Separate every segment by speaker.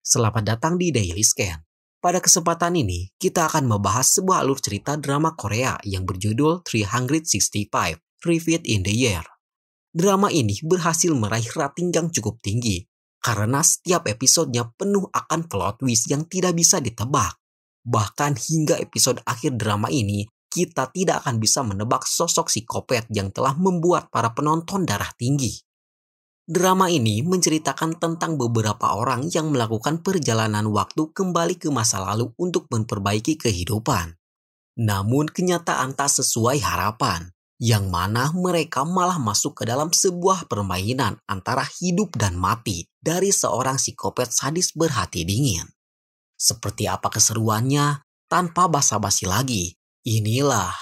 Speaker 1: Selamat datang di Daily Scan. Pada kesempatan ini, kita akan membahas sebuah alur cerita drama Korea yang berjudul 365 Repeat in the Year. Drama ini berhasil meraih rating yang cukup tinggi karena setiap episodenya penuh akan plot twist yang tidak bisa ditebak. Bahkan hingga episode akhir drama ini, kita tidak akan bisa menebak sosok psikopat yang telah membuat para penonton darah tinggi. Drama ini menceritakan tentang beberapa orang yang melakukan perjalanan waktu kembali ke masa lalu untuk memperbaiki kehidupan. Namun kenyataan tak sesuai harapan, yang mana mereka malah masuk ke dalam sebuah permainan antara hidup dan mati dari seorang psikopat sadis berhati dingin. Seperti apa keseruannya? Tanpa basa-basi lagi, inilah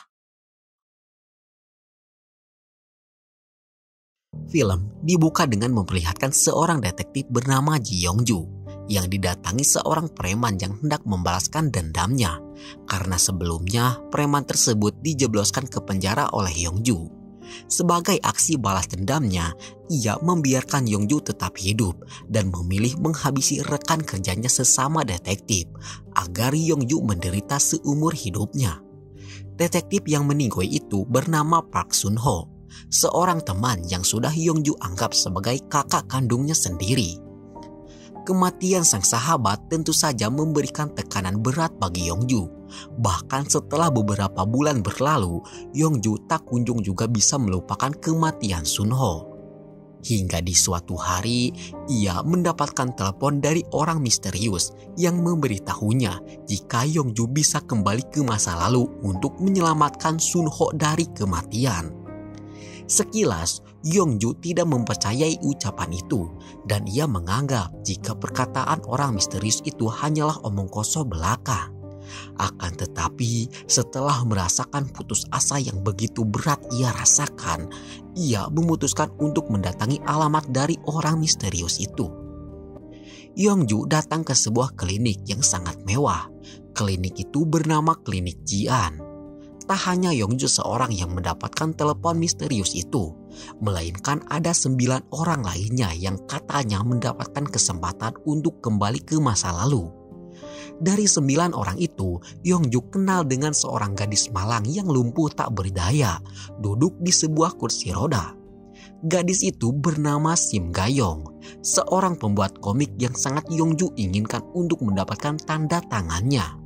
Speaker 1: film dibuka dengan memperlihatkan seorang detektif bernama Ji Yong-ju yang didatangi seorang preman yang hendak membalaskan dendamnya karena sebelumnya preman tersebut dijebloskan ke penjara oleh Yong-ju. Sebagai aksi balas dendamnya, ia membiarkan Yong-ju tetap hidup dan memilih menghabisi rekan kerjanya sesama detektif agar Yong-ju menderita seumur hidupnya. Detektif yang meninggoy itu bernama Park Sun-ho, seorang teman yang sudah Yong-ju anggap sebagai kakak kandungnya sendiri. Kematian sang sahabat tentu saja memberikan tekanan berat bagi Yong-ju. Bahkan setelah beberapa bulan berlalu, Yong-ju tak kunjung juga bisa melupakan kematian Sun-ho. Hingga di suatu hari, ia mendapatkan telepon dari orang misterius yang memberitahunya jika Yong-ju bisa kembali ke masa lalu untuk menyelamatkan Sun-ho dari kematian. Sekilas, Yong-ju tidak mempercayai ucapan itu dan ia menganggap jika perkataan orang misterius itu hanyalah omong kosong belaka. Akan tetapi, setelah merasakan putus asa yang begitu berat ia rasakan, ia memutuskan untuk mendatangi alamat dari orang misterius itu. Yong-ju datang ke sebuah klinik yang sangat mewah. Klinik itu bernama Klinik Jian. Tak hanya Yong-ju seorang yang mendapatkan telepon misterius itu, melainkan ada 9 orang lainnya yang katanya mendapatkan kesempatan untuk kembali ke masa lalu. Dari 9 orang itu, Yong-ju kenal dengan seorang gadis malang yang lumpuh tak berdaya, duduk di sebuah kursi roda. Gadis itu bernama Sim Ga-yong, seorang pembuat komik yang sangat Yong-ju inginkan untuk mendapatkan tanda tangannya.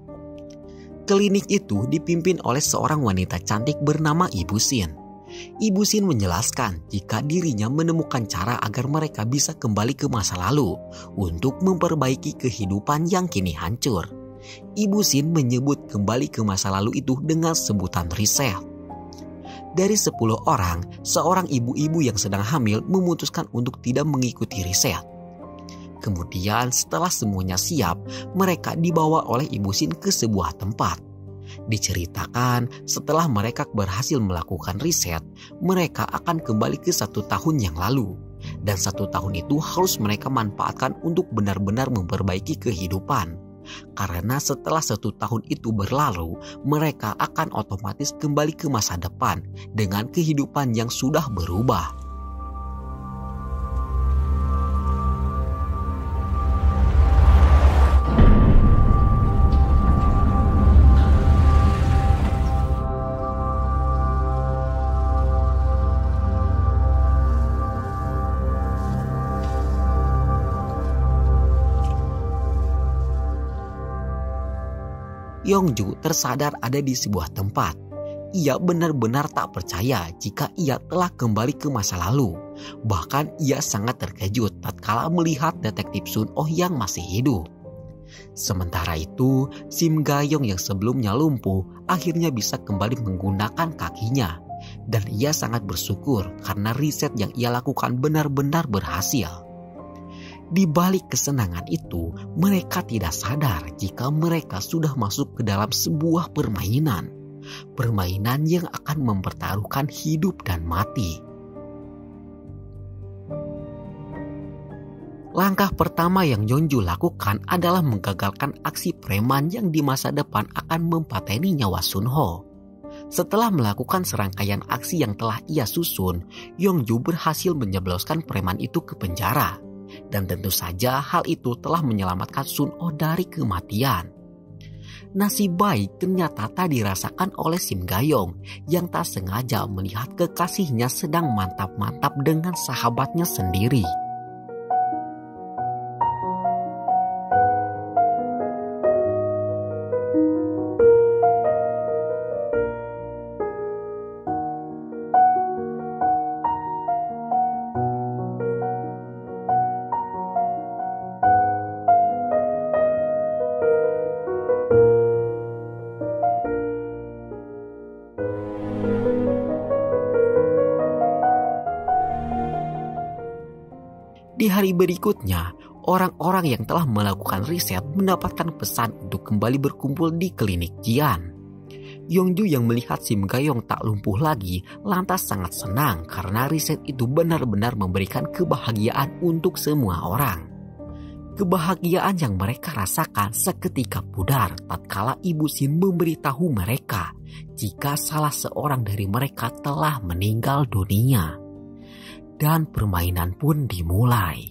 Speaker 1: Klinik itu dipimpin oleh seorang wanita cantik bernama Ibu Shin. Ibu Shin menjelaskan jika dirinya menemukan cara agar mereka bisa kembali ke masa lalu untuk memperbaiki kehidupan yang kini hancur. Ibu Shin menyebut kembali ke masa lalu itu dengan sebutan riset. Dari 10 orang, seorang ibu-ibu yang sedang hamil memutuskan untuk tidak mengikuti riset. Kemudian setelah semuanya siap, mereka dibawa oleh Ibu Shin ke sebuah tempat. Diceritakan setelah mereka berhasil melakukan riset, mereka akan kembali ke 1 tahun yang lalu. Dan 1 tahun itu harus mereka manfaatkan untuk benar-benar memperbaiki kehidupan. Karena setelah 1 tahun itu berlalu, mereka akan otomatis kembali ke masa depan dengan kehidupan yang sudah berubah. Yong-ju tersadar ada di sebuah tempat. Ia benar-benar tak percaya jika ia telah kembali ke masa lalu. Bahkan ia sangat terkejut tatkala melihat detektif Sun-ho yang masih hidup. Sementara itu, Sim Ga-yong yang sebelumnya lumpuh akhirnya bisa kembali menggunakan kakinya. Dan ia sangat bersyukur karena riset yang ia lakukan benar-benar berhasil. Di balik kesenangan itu, mereka tidak sadar jika mereka sudah masuk ke dalam sebuah permainan. Permainan yang akan mempertaruhkan hidup dan mati. Langkah pertama yang Yong-ju lakukan adalah menggagalkan aksi preman yang di masa depan akan mempateni nyawa Sun-ho. Setelah melakukan serangkaian aksi yang telah ia susun, Yong-ju berhasil menjebloskan preman itu ke penjara. Dan tentu saja hal itu telah menyelamatkan Sun Oh dari kematian. Nasib baik ternyata tak dirasakan oleh Sim Gayong yang tak sengaja melihat kekasihnya sedang mantap-mantap dengan sahabatnya sendiri. Di hari berikutnya, orang-orang yang telah melakukan riset mendapatkan pesan untuk kembali berkumpul di klinik Jian. Yongju yang melihat Sim Gayong tak lumpuh lagi lantas sangat senang karena riset itu benar-benar memberikan kebahagiaan untuk semua orang. Kebahagiaan yang mereka rasakan seketika pudar tatkala Ibu Sin memberitahu mereka jika salah seorang dari mereka telah meninggal dunia. Dan permainan pun dimulai.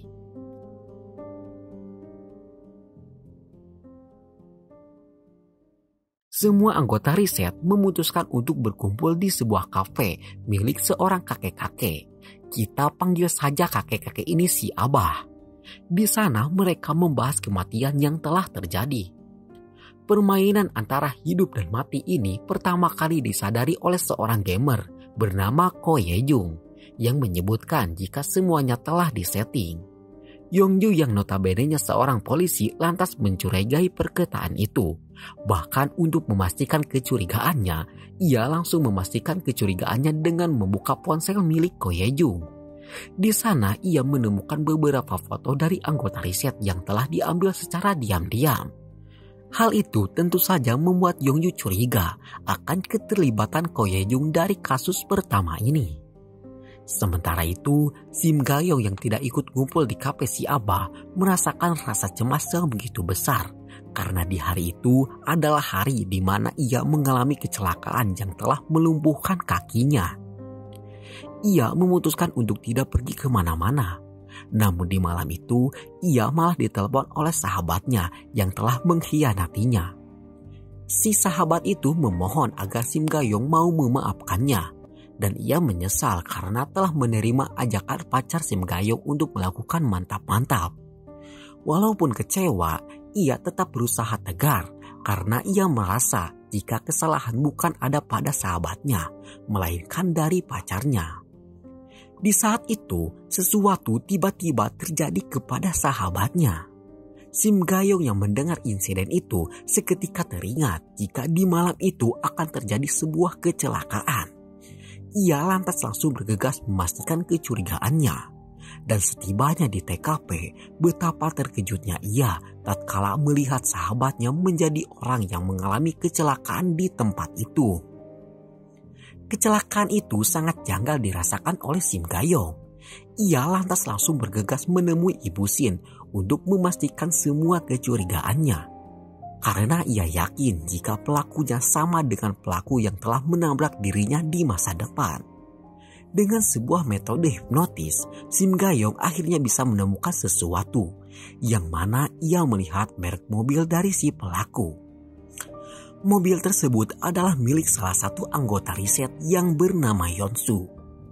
Speaker 1: Semua anggota riset memutuskan untuk berkumpul di sebuah kafe milik seorang kakek-kakek. Kita panggil saja kakek-kakek ini si Abah. Di sana mereka membahas kematian yang telah terjadi. Permainan antara hidup dan mati ini pertama kali disadari oleh seorang gamer bernama Ko Ye-jung yang menyebutkan jika semuanya telah disetting. Yongju yang notabene-nya seorang polisi lantas mencurigai perkataan itu. Bahkan untuk memastikan kecurigaannya, ia langsung memastikan kecurigaannya dengan membuka ponsel milik Ko Ye-jung. Di sana ia menemukan beberapa foto dari anggota riset yang telah diambil secara diam-diam. Hal itu tentu saja membuat Yongju curiga akan keterlibatan Ko Ye-jung dari kasus pertama ini. Sementara itu, Sim Gayong yang tidak ikut ngumpul di kafe si Abah merasakan rasa cemas yang begitu besar karena di hari itu adalah hari di mana ia mengalami kecelakaan yang telah melumpuhkan kakinya. Ia memutuskan untuk tidak pergi kemana-mana. Namun di malam itu, ia malah ditelepon oleh sahabatnya yang telah mengkhianatinya. Si sahabat itu memohon agar Sim Gayong mau memaafkannya. Dan ia menyesal karena telah menerima ajakan pacar Sim Gayong untuk melakukan mantap-mantap. Walaupun kecewa, ia tetap berusaha tegar karena ia merasa jika kesalahan bukan ada pada sahabatnya, melainkan dari pacarnya. Di saat itu, sesuatu tiba-tiba terjadi kepada sahabatnya. Sim Gayong yang mendengar insiden itu seketika teringat jika di malam itu akan terjadi sebuah kecelakaan. Ia lantas langsung bergegas memastikan kecurigaannya. Dan setibanya di TKP, betapa terkejutnya ia tatkala melihat sahabatnya menjadi orang yang mengalami kecelakaan di tempat itu. Kecelakaan itu sangat janggal dirasakan oleh Sim Gayong. Ia lantas langsung bergegas menemui Ibu Sin untuk memastikan semua kecurigaannya. Karena ia yakin jika pelakunya sama dengan pelaku yang telah menabrak dirinya di masa depan. Dengan sebuah metode hipnotis, Sim Gayong akhirnya bisa menemukan sesuatu, yang mana ia melihat merek mobil dari si pelaku. Mobil tersebut adalah milik salah satu anggota riset yang bernama Yonsu.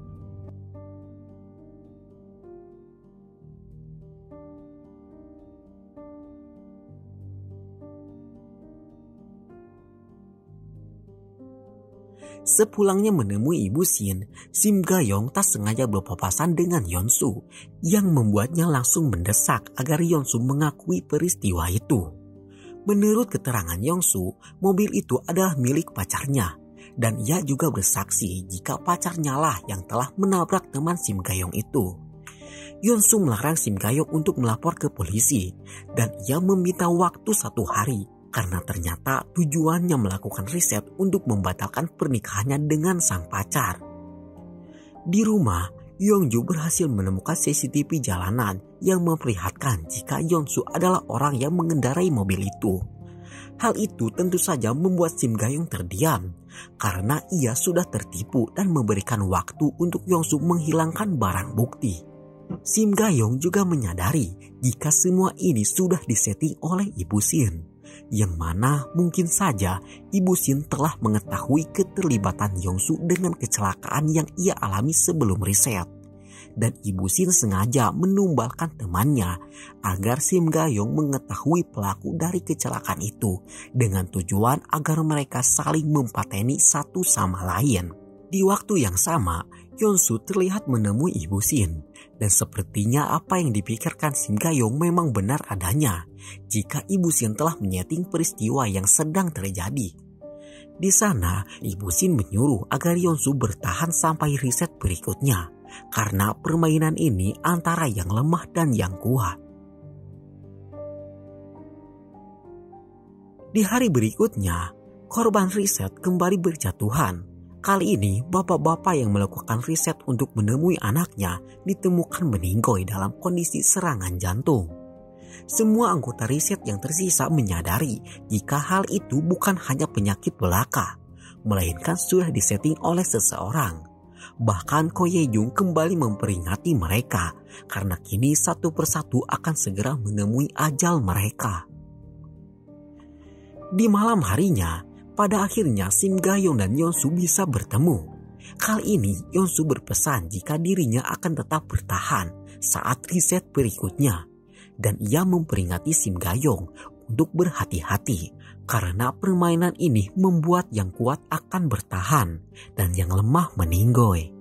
Speaker 1: Sepulangnya menemui Ibu Sin, Sim Gayong tak sengaja berpapasan dengan Yonsu yang membuatnya langsung mendesak agar Yonsu mengakui peristiwa itu. Menurut keterangan Yonsu, mobil itu adalah milik pacarnya dan ia juga bersaksi jika pacarnya lah yang telah menabrak teman Sim Gayong itu. Yonsu melarang Sim Gayong untuk melapor ke polisi dan ia meminta waktu 1 hari. Karena ternyata tujuannya melakukan riset untuk membatalkan pernikahannya dengan sang pacar. Di rumah, Yongju berhasil menemukan CCTV jalanan yang memperlihatkan jika Yonsu adalah orang yang mengendarai mobil itu. Hal itu tentu saja membuat Sim Gayong terdiam karena ia sudah tertipu dan memberikan waktu untuk Yonsu menghilangkan barang bukti. Sim Gayong juga menyadari jika semua ini sudah disetting oleh Ibu Sin, yang mana mungkin saja Ibu Sin telah mengetahui keterlibatan Yongsu dengan kecelakaan yang ia alami sebelum riset. Dan Ibu Sin sengaja menumbalkan temannya agar Sim Gayong mengetahui pelaku dari kecelakaan itu dengan tujuan agar mereka saling mempateni satu sama lain. Di waktu yang sama, Yonsu terlihat menemui Ibu Sin dan sepertinya apa yang dipikirkan Sim Gayong memang benar adanya jika Ibu Sin telah menyeting peristiwa yang sedang terjadi. Di sana, Ibu Sin menyuruh agar Yonsu bertahan sampai riset berikutnya karena permainan ini antara yang lemah dan yang kuat. Di hari berikutnya, korban riset kembali berjatuhan. Kali ini, bapak-bapak yang melakukan riset untuk menemui anaknya ditemukan meninggoy dalam kondisi serangan jantung. Semua anggota riset yang tersisa menyadari jika hal itu bukan hanya penyakit belaka, melainkan sudah disetting oleh seseorang. Bahkan Ko Ye-jung kembali memperingati mereka karena kini satu persatu akan segera menemui ajal mereka. Di malam harinya, pada akhirnya Sim Gayong dan Yonsu bisa bertemu. Kali ini Yonsu berpesan jika dirinya akan tetap bertahan saat riset berikutnya. Dan ia memperingati Sim Gayong untuk berhati-hati karena permainan ini membuat yang kuat akan bertahan dan yang lemah meninggoy.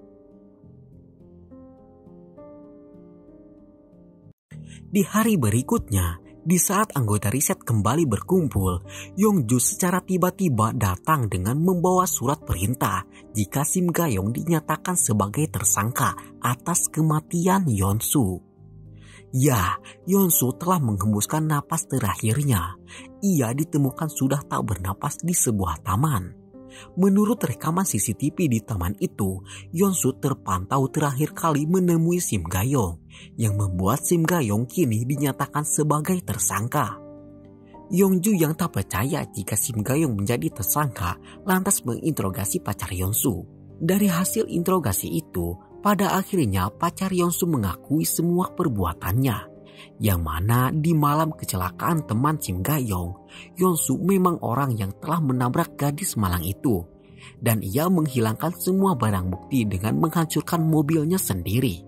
Speaker 1: Di hari berikutnya, di saat anggota riset kembali berkumpul, Yongju secara tiba-tiba datang dengan membawa surat perintah jika Sim Gayong dinyatakan sebagai tersangka atas kematian Yonsu. Ya, Yonsu telah menghembuskan napas terakhirnya. Ia ditemukan sudah tak bernapas di sebuah taman. Menurut rekaman CCTV di taman itu, Yonsu terpantau terakhir kali menemui Sim Gayong, yang membuat Sim Gayong kini dinyatakan sebagai tersangka. Yongju yang tak percaya jika Sim Gayong menjadi tersangka lantas menginterogasi pacar Yonsu. Dari hasil interogasi itu, pada akhirnya pacar Yonsu mengakui semua perbuatannya, yang mana di malam kecelakaan teman Sim Gayong, Yonsu memang orang yang telah menabrak gadis malang itu, dan ia menghilangkan semua barang bukti dengan menghancurkan mobilnya sendiri.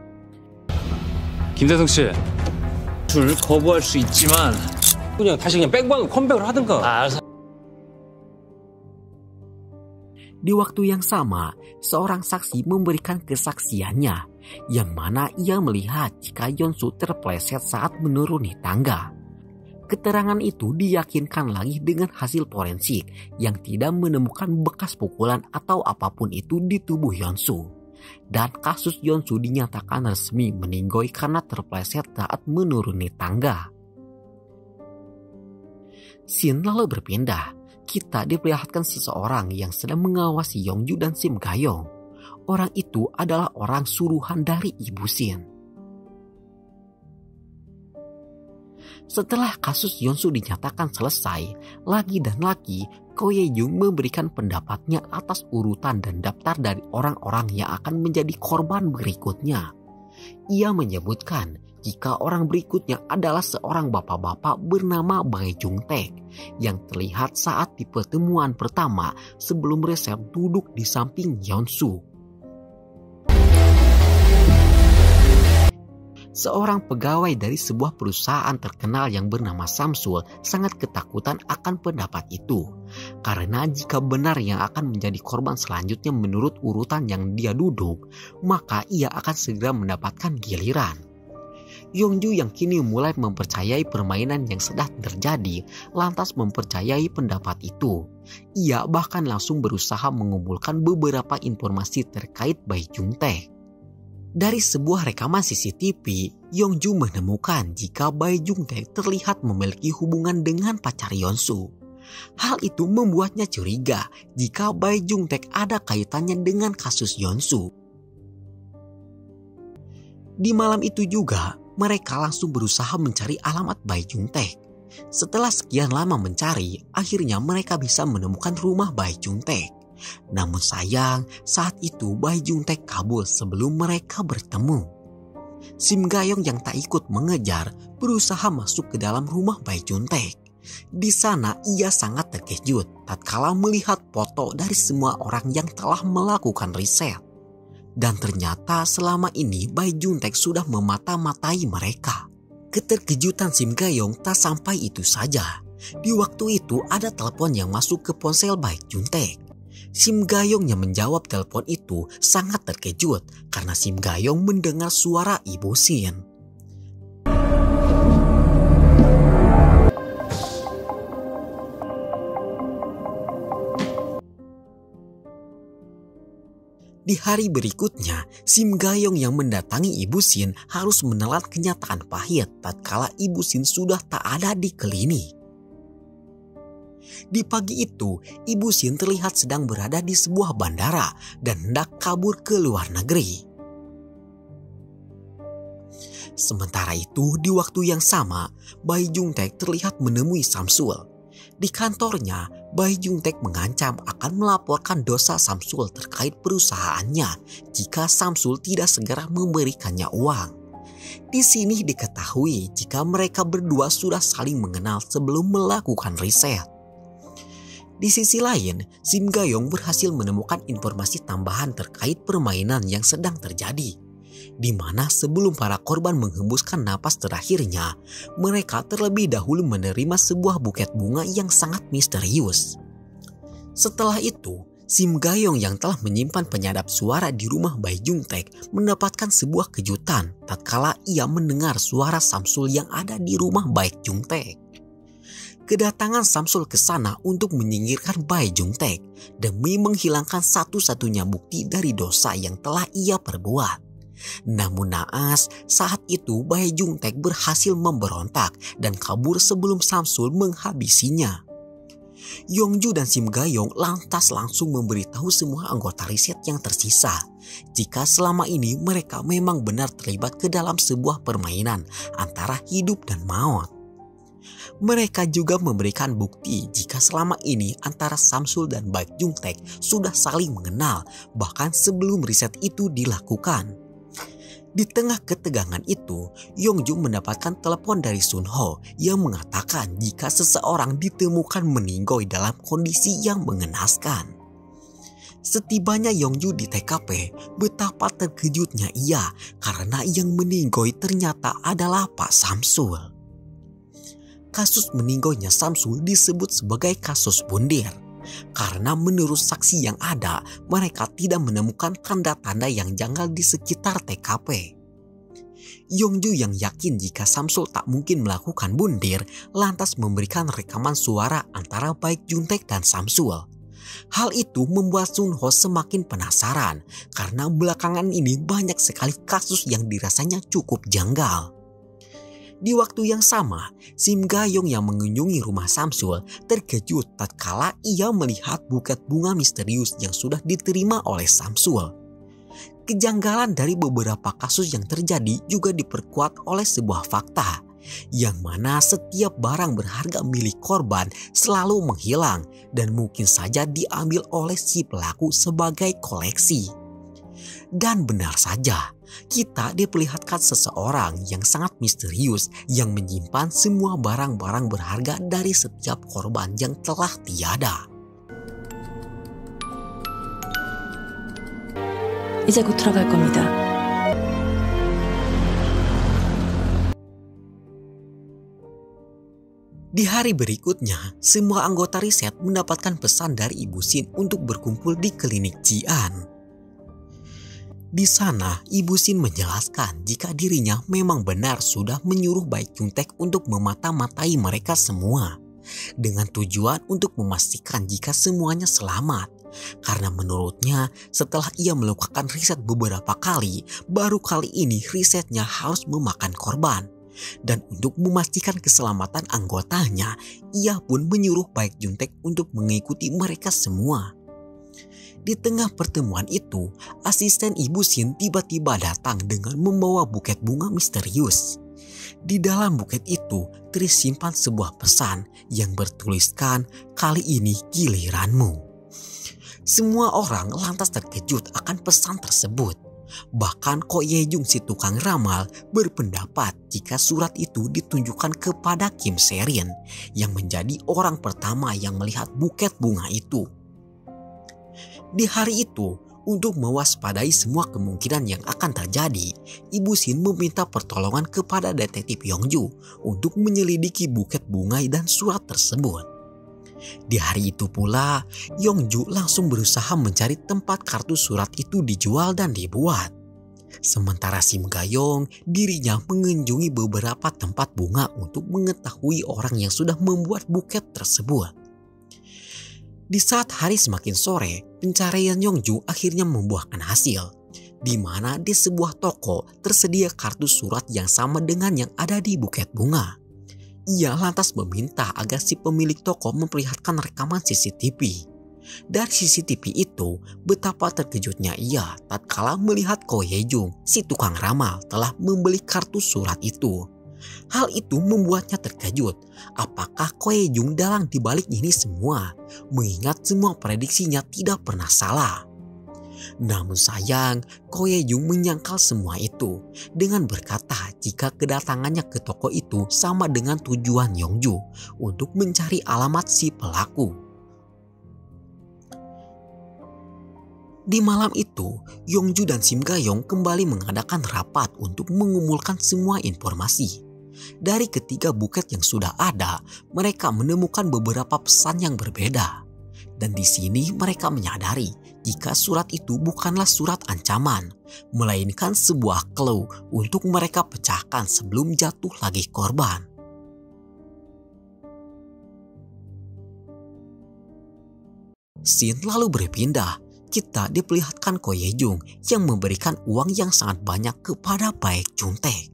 Speaker 2: 김대성 씨, 줄 거부할 수 있지만 그냥 다시 그냥 백방으로 컴백을 하든가. 알았어.
Speaker 1: Di waktu yang sama, seorang saksi memberikan kesaksiannya, yang mana ia melihat jika Yonsu terpleset saat menuruni tangga. Keterangan itu diyakinkan lagi dengan hasil forensik yang tidak menemukan bekas pukulan atau apapun itu di tubuh Yonsu. Dan kasus Yonsu dinyatakan resmi meninggoy karena terpleset saat menuruni tangga. Scene lalu berpindah. Kita diperlihatkan seseorang yang sedang mengawasi Yongju dan Sim Gayong. Orang itu adalah orang suruhan dari Ibu Sin. Setelah kasus Yonsu dinyatakan selesai, lagi dan lagi Ko Ye-jung memberikan pendapatnya atas urutan dan daftar dari orang-orang yang akan menjadi korban berikutnya. Ia menyebutkan jika orang berikutnya adalah seorang bapak-bapak bernama Bae Jung-taek yang terlihat saat di pertemuan pertama sebelum resep duduk di samping Yonsu. Seorang pegawai dari sebuah perusahaan terkenal yang bernama Samsul sangat ketakutan akan pendapat itu. Karena jika benar yang akan menjadi korban selanjutnya menurut urutan yang dia duduk, maka ia akan segera mendapatkan giliran. Yongju yang kini mulai mempercayai permainan yang sedang terjadi, lantas mempercayai pendapat itu. Ia bahkan langsung berusaha mengumpulkan beberapa informasi terkait Bae Jung-taek. Dari sebuah rekaman CCTV, Yongju menemukan jika Bae Jung-taek terlihat memiliki hubungan dengan pacar Yonsu. Hal itu membuatnya curiga jika Bae Jung-taek ada kaitannya dengan kasus Yonsu. Di malam itu juga, mereka langsung berusaha mencari alamat Bae Jung-taek. Setelah sekian lama mencari, akhirnya mereka bisa menemukan rumah Bae Jung-taek. Namun sayang, saat itu Bae Jung-taek kabur sebelum mereka bertemu. Sim Gayong yang tak ikut mengejar berusaha masuk ke dalam rumah Bai Juntek. Di sana ia sangat terkejut tatkala melihat foto dari semua orang yang telah melakukan riset. Dan ternyata selama ini Bai Juntek sudah memata-matai mereka. Keterkejutan Sim Gayong tak sampai itu saja. Di waktu itu ada telepon yang masuk ke ponsel Bai Juntek. Sim Gayong yang menjawab telepon itu sangat terkejut karena Sim Gayong mendengar suara Ibu Sin. Di hari berikutnya, Sim Gayong yang mendatangi Ibu Sin harus menelan kenyataan pahit tatkala Ibu Sin sudah tak ada di klinik. Di pagi itu, Ibu Sin terlihat sedang berada di sebuah bandara dan hendak kabur ke luar negeri. Sementara itu, di waktu yang sama, Bai Juntek terlihat menemui Samsul. Di kantornya, Bai Juntek mengancam akan melaporkan dosa Samsul terkait perusahaannya jika Samsul tidak segera memberikannya uang. Di sini diketahui jika mereka berdua sudah saling mengenal sebelum melakukan riset. Di sisi lain, Sim Gayong berhasil menemukan informasi tambahan terkait permainan yang sedang terjadi, di mana sebelum para korban menghembuskan napas terakhirnya, mereka terlebih dahulu menerima sebuah buket bunga yang sangat misterius. Setelah itu, Sim Gayong yang telah menyimpan penyadap suara di rumah Bai Juntek mendapatkan sebuah kejutan tatkala ia mendengar suara Samsul yang ada di rumah Bai Juntek. Kedatangan Samsul ke sana untuk menyingkirkan Bai Juntek demi menghilangkan satu-satunya bukti dari dosa yang telah ia perbuat. Namun naas, saat itu Bai Juntek berhasil memberontak dan kabur sebelum Samsul menghabisinya. Yongju dan Sim Gayong lantas langsung memberitahu semua anggota riset yang tersisa jika selama ini mereka memang benar terlibat ke dalam sebuah permainan antara hidup dan maut. Mereka juga memberikan bukti jika selama ini antara Samsul dan Bai Juntek sudah saling mengenal bahkan sebelum riset itu dilakukan. Di tengah ketegangan itu, Yongju mendapatkan telepon dari Sun Ho yang mengatakan jika seseorang ditemukan meninggoy dalam kondisi yang mengenaskan. Setibanya Yongju di TKP, betapa terkejutnya ia karena yang meninggoy ternyata adalah Pak Samsul. Kasus meninggoynya Samsul disebut sebagai kasus bundir karena menurut saksi yang ada, mereka tidak menemukan tanda-tanda yang janggal di sekitar TKP. Yongju yang yakin jika Samsul tak mungkin melakukan bundir, lantas memberikan rekaman suara antara Bai Juntek dan Samsul. Hal itu membuat Sun Ho semakin penasaran karena belakangan ini banyak sekali kasus yang dirasanya cukup janggal. Di waktu yang sama, Sim Gayong yang mengunjungi rumah Samsul terkejut tatkala ia melihat buket bunga misterius yang sudah diterima oleh Samsul. Kejanggalan dari beberapa kasus yang terjadi juga diperkuat oleh sebuah fakta, yang mana setiap barang berharga milik korban selalu menghilang dan mungkin saja diambil oleh si pelaku sebagai koleksi. Dan benar saja, kita diperlihatkan seseorang yang sangat misterius yang menyimpan semua barang-barang berharga dari setiap korban yang telah tiada.
Speaker 3: 이제 곧 들어갈 겁니다.
Speaker 1: Di hari berikutnya, semua anggota riset mendapatkan pesan dari Ibu Sin untuk berkumpul di klinik Jian. Di sana, Ibu Sin menjelaskan jika dirinya memang benar sudah menyuruh Bai Juntek untuk memata-matai mereka semua dengan tujuan untuk memastikan jika semuanya selamat. Karena menurutnya setelah ia melakukan riset beberapa kali, baru kali ini risetnya harus memakan korban. Dan untuk memastikan keselamatan anggotanya, ia pun menyuruh Bai Juntek untuk mengikuti mereka semua. Di tengah pertemuan itu, asisten Ibu Sin tiba-tiba datang dengan membawa buket bunga misterius. Di dalam buket itu tersimpan sebuah pesan yang bertuliskan, "Kali ini giliranmu." Semua orang lantas terkejut akan pesan tersebut. Bahkan Ko Ye-jung si tukang ramal berpendapat jika surat itu ditunjukkan kepada Kim Se-rin yang menjadi orang pertama yang melihat buket bunga itu. Di hari itu, untuk mewaspadai semua kemungkinan yang akan terjadi, Ibu Shin meminta pertolongan kepada detektif Yongju untuk menyelidiki buket bunga dan surat tersebut. Di hari itu pula, Yongju langsung berusaha mencari tempat kartu surat itu dijual dan dibuat. Sementara Sim Ga-yong, dirinya mengunjungi beberapa tempat bunga untuk mengetahui orang yang sudah membuat buket tersebut. Di saat hari semakin sore, pencarian Yongju akhirnya membuahkan hasil, di mana di sebuah toko tersedia kartu surat yang sama dengan yang ada di buket bunga. Ia lantas meminta agar si pemilik toko memperlihatkan rekaman CCTV. Dari CCTV itu, betapa terkejutnya ia tatkala melihat Ko Ye-jung, si tukang ramal, telah membeli kartu surat itu. Hal itu membuatnya terkejut. Apakah Ko Ye-jung dalang dibalik ini semua? Mengingat semua prediksinya tidak pernah salah. Namun sayang, Ko Ye-jung menyangkal semua itu dengan berkata jika kedatangannya ke toko itu sama dengan tujuan Yongju untuk mencari alamat si pelaku. Di malam itu, Yongju dan Sim Ga-yong kembali mengadakan rapat untuk mengumpulkan semua informasi. Dari ketiga buket yang sudah ada, mereka menemukan beberapa pesan yang berbeda. Dan di sini mereka menyadari jika surat itu bukanlah surat ancaman, melainkan sebuah clue untuk mereka pecahkan sebelum jatuh lagi korban. Scene lalu berpindah. Kita diperlihatkan Ko Ye-jung yang memberikan uang yang sangat banyak kepada Baek Jun-taek.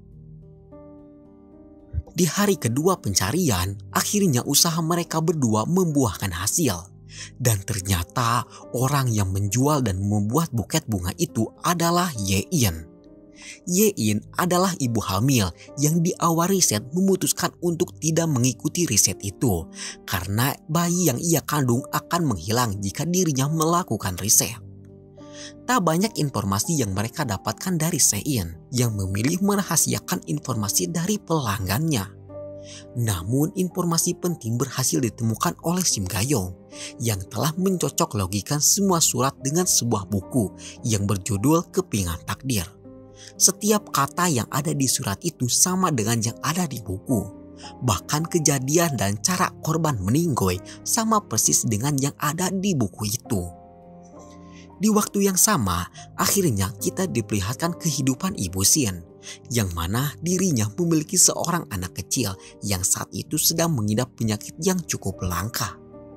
Speaker 1: Di hari kedua pencarian, akhirnya usaha mereka berdua membuahkan hasil. Dan ternyata orang yang menjual dan membuat buket bunga itu adalah Ye-in. Ye-in adalah ibu hamil yang di awal riset memutuskan untuk tidak mengikuti riset itu karena bayi yang ia kandung akan menghilang jika dirinya melakukan riset. Tak banyak informasi yang mereka dapatkan dari Se-in yang memilih merahasiakan informasi dari pelanggannya. Namun informasi penting berhasil ditemukan oleh Sim Ga-yong yang telah mencocok logikan semua surat dengan sebuah buku yang berjudul Kepingan Takdir. Setiap kata yang ada di surat itu sama dengan yang ada di buku. Bahkan kejadian dan cara korban meninggoy sama persis dengan yang ada di buku itu. Di waktu yang sama, akhirnya kita diperlihatkan kehidupan Ibu Shin, yang mana dirinya memiliki seorang anak kecil yang saat itu sedang mengidap penyakit yang cukup langka.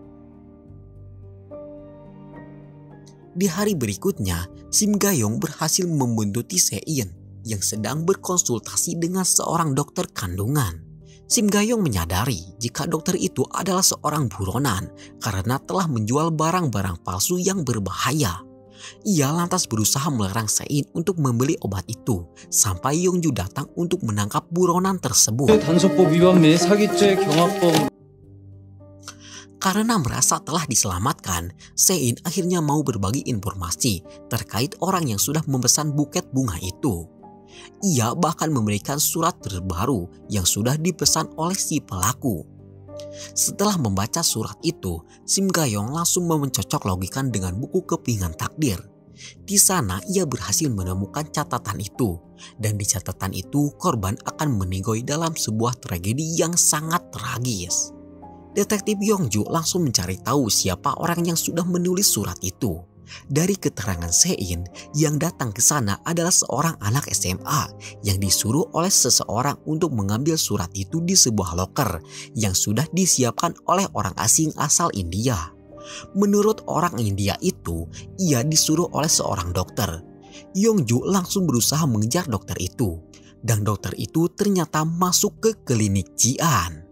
Speaker 1: Di hari berikutnya, Sim Ga-yong berhasil membuntuti Se-in yang sedang berkonsultasi dengan seorang dokter kandungan. Sim Ga-yong menyadari jika dokter itu adalah seorang buronan karena telah menjual barang-barang palsu yang berbahaya. Ia lantas berusaha melarang Se-in untuk membeli obat itu sampai Yongju datang untuk menangkap buronan tersebut.
Speaker 2: 단속법 위반 및 사기죄 경합범.
Speaker 1: Karena merasa telah diselamatkan, Se-in akhirnya mau berbagi informasi terkait orang yang sudah memesan buket bunga itu. Ia bahkan memberikan surat terbaru yang sudah dipesan oleh si pelaku. Setelah membaca surat itu, Sim Ga-yong langsung mencocok logikan dengan buku Kepingan Takdir. Di sana ia berhasil menemukan catatan itu, dan di catatan itu korban akan meninggoy dalam sebuah tragedi yang sangat tragis. Detektif Yongju langsung mencari tahu siapa orang yang sudah menulis surat itu. Dari keterangan Se-in, yang datang ke sana adalah seorang anak SMA yang disuruh oleh seseorang untuk mengambil surat itu di sebuah loker yang sudah disiapkan oleh orang asing asal India. Menurut orang India itu, ia disuruh oleh seorang dokter. Yongju langsung berusaha mengejar dokter itu, dan dokter itu ternyata masuk ke klinik Jian.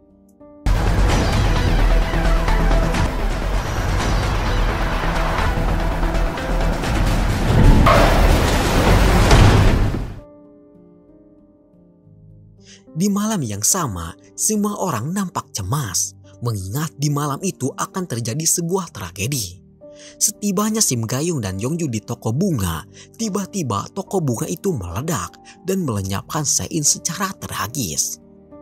Speaker 1: Di malam yang sama, semua orang nampak cemas, mengingat di malam itu akan terjadi sebuah tragedi. Setibanya Sim Gayong dan Yongju di toko bunga, tiba-tiba toko bunga itu meledak dan melenyapkan Se-in secara tragis.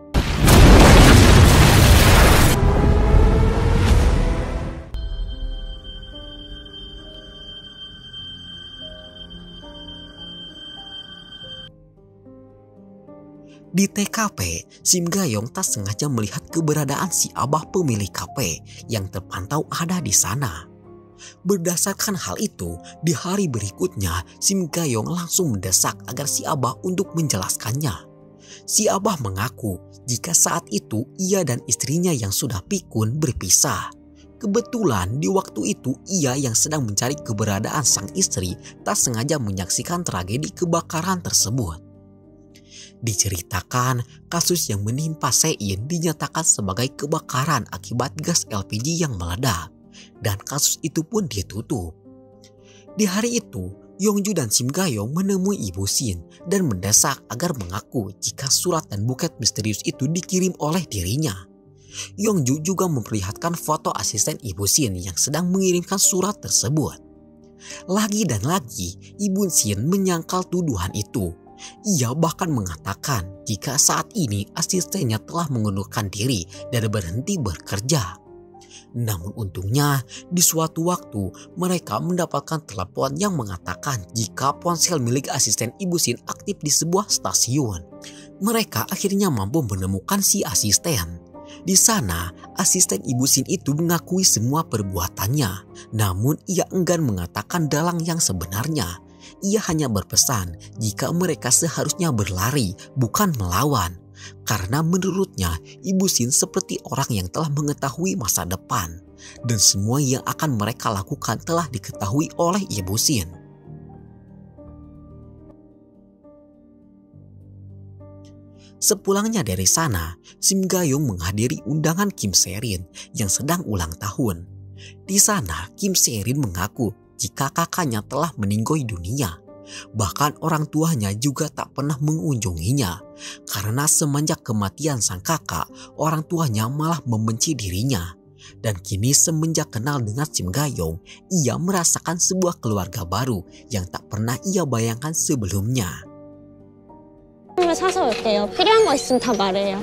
Speaker 1: Di TKP, Sim Gayong tak sengaja melihat keberadaan si abah pemilik kafe yang terpantau ada di sana. Berdasarkan hal itu, di hari berikutnya Sim Gayong langsung mendesak agar si abah untuk menjelaskannya. Si abah mengaku jika saat itu ia dan istrinya yang sudah pikun berpisah. Kebetulan di waktu itu ia yang sedang mencari keberadaan sang istri tak sengaja menyaksikan tragedi kebakaran tersebut. Diceritakan, kasus yang menimpa Se-in dinyatakan sebagai kebakaran akibat gas LPG yang meledak, dan kasus itu pun ditutup. Di hari itu, Yongju dan Sim Gayong menemui Ibu Sin dan mendesak agar mengaku jika surat dan buket misterius itu dikirim oleh dirinya. Yongju juga memperlihatkan foto asisten Ibu Sin yang sedang mengirimkan surat tersebut. Lagi dan lagi, Ibu Sin menyangkal tuduhan itu. Ia bahkan mengatakan jika saat ini asistennya telah mengundurkan diri dan berhenti bekerja. Namun untungnya di suatu waktu mereka mendapatkan telepon yang mengatakan jika ponsel milik asisten Ibu Sin aktif di sebuah stasiun. Mereka akhirnya mampu menemukan si asisten. Di sana asisten Ibu Sin itu mengakui semua perbuatannya, namun ia enggan mengatakan dalang yang sebenarnya. Ia hanya berpesan jika mereka seharusnya berlari, bukan melawan. Karena menurutnya Ibu Sin seperti orang yang telah mengetahui masa depan. Dan semua yang akan mereka lakukan telah diketahui oleh Ibu Sin. Sepulangnya dari sana, Sim Gayong menghadiri undangan Kim Se-rin yang sedang ulang tahun. Di sana Kim Se-rin mengaku jika kakaknya telah meninggal dunia. Bahkan orang tuanya juga tak pernah mengunjunginya. Karena semenjak kematian sang kakak, orang tuanya malah membenci dirinya. Dan kini semenjak kenal dengan Sim Gayong, ia merasakan sebuah keluarga baru yang tak pernah ia bayangkan sebelumnya.
Speaker 4: 사서 올게요. 필요한 거 있으면 다 말해요.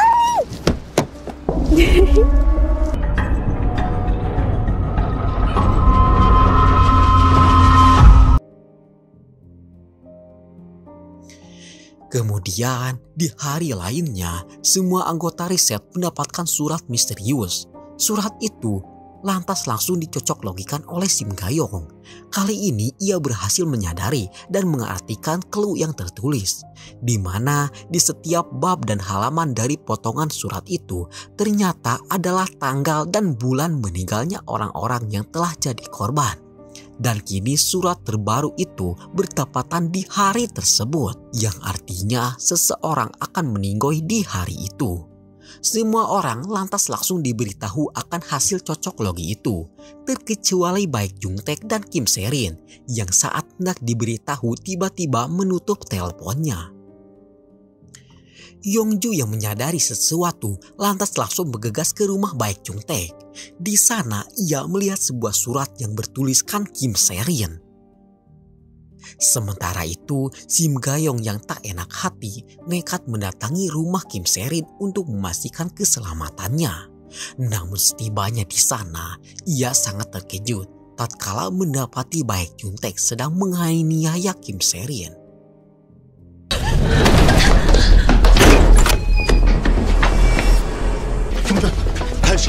Speaker 1: Kemudian, di hari lainnya, semua anggota riset mendapatkan surat misterius. Surat itu lantas langsung dicocok logikan oleh Sim Gayong. Kali ini ia berhasil menyadari dan mengartikan clue yang tertulis, di mana di setiap bab dan halaman dari potongan surat itu ternyata adalah tanggal dan bulan meninggalnya orang-orang yang telah jadi korban. Dan kini surat terbaru itu bertepatan di hari tersebut, yang artinya seseorang akan meninggal di hari itu. Semua orang lantas langsung diberitahu akan hasil cocok logi itu, terkecuali baik Jung Taek dan Kim Se-rin yang saat hendak diberitahu tiba-tiba menutup teleponnya. Yongju yang menyadari sesuatu lantas langsung bergegas ke rumah baik Jung Taek. Di sana ia melihat sebuah surat yang bertuliskan Kim Se-rin. Sementara itu, Sim Gayong yang tak enak hati nekat mendatangi rumah Kim Se-rin untuk memastikan keselamatannya. Namun setibanya di sana, ia sangat terkejut tatkala mendapati baik Jung Taek sedang menganiaya Kim Se-rin.
Speaker 5: 다시.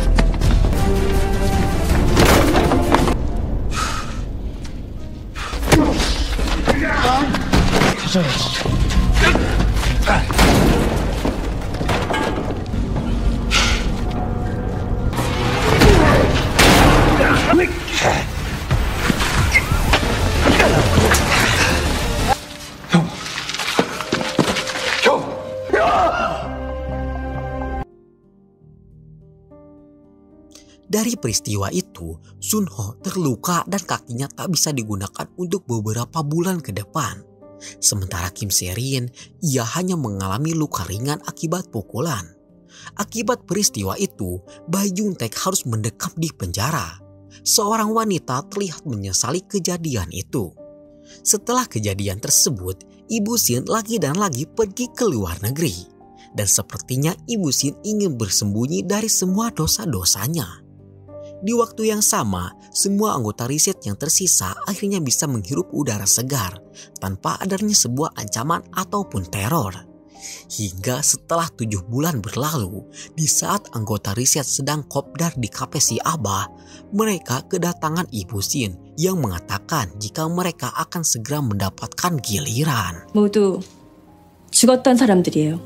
Speaker 1: Dari peristiwa itu, Sun Ho terluka dan kakinya tak bisa digunakan untuk beberapa bulan ke depan. Sementara Kim Se-rin, ia hanya mengalami luka ringan akibat pukulan. Akibat peristiwa itu, Bae Jung Taek harus mendekam di penjara. seorang wanita terlihat menyesali kejadian itu. Setelah kejadian tersebut, Ibu Sin lagi dan lagi pergi ke luar negeri. Dan sepertinya Ibu Sin ingin bersembunyi dari semua dosa-dosanya. Di waktu yang sama, semua anggota riset yang tersisa akhirnya bisa menghirup udara segar tanpa adanya sebuah ancaman ataupun teror. Hingga setelah 7 bulan berlalu, di saat anggota riset sedang kopdar di kafe si Abah, mereka kedatangan Ibu Sin yang mengatakan jika mereka akan segera mendapatkan giliran.
Speaker 3: 모두 죽었던 사람들이에요.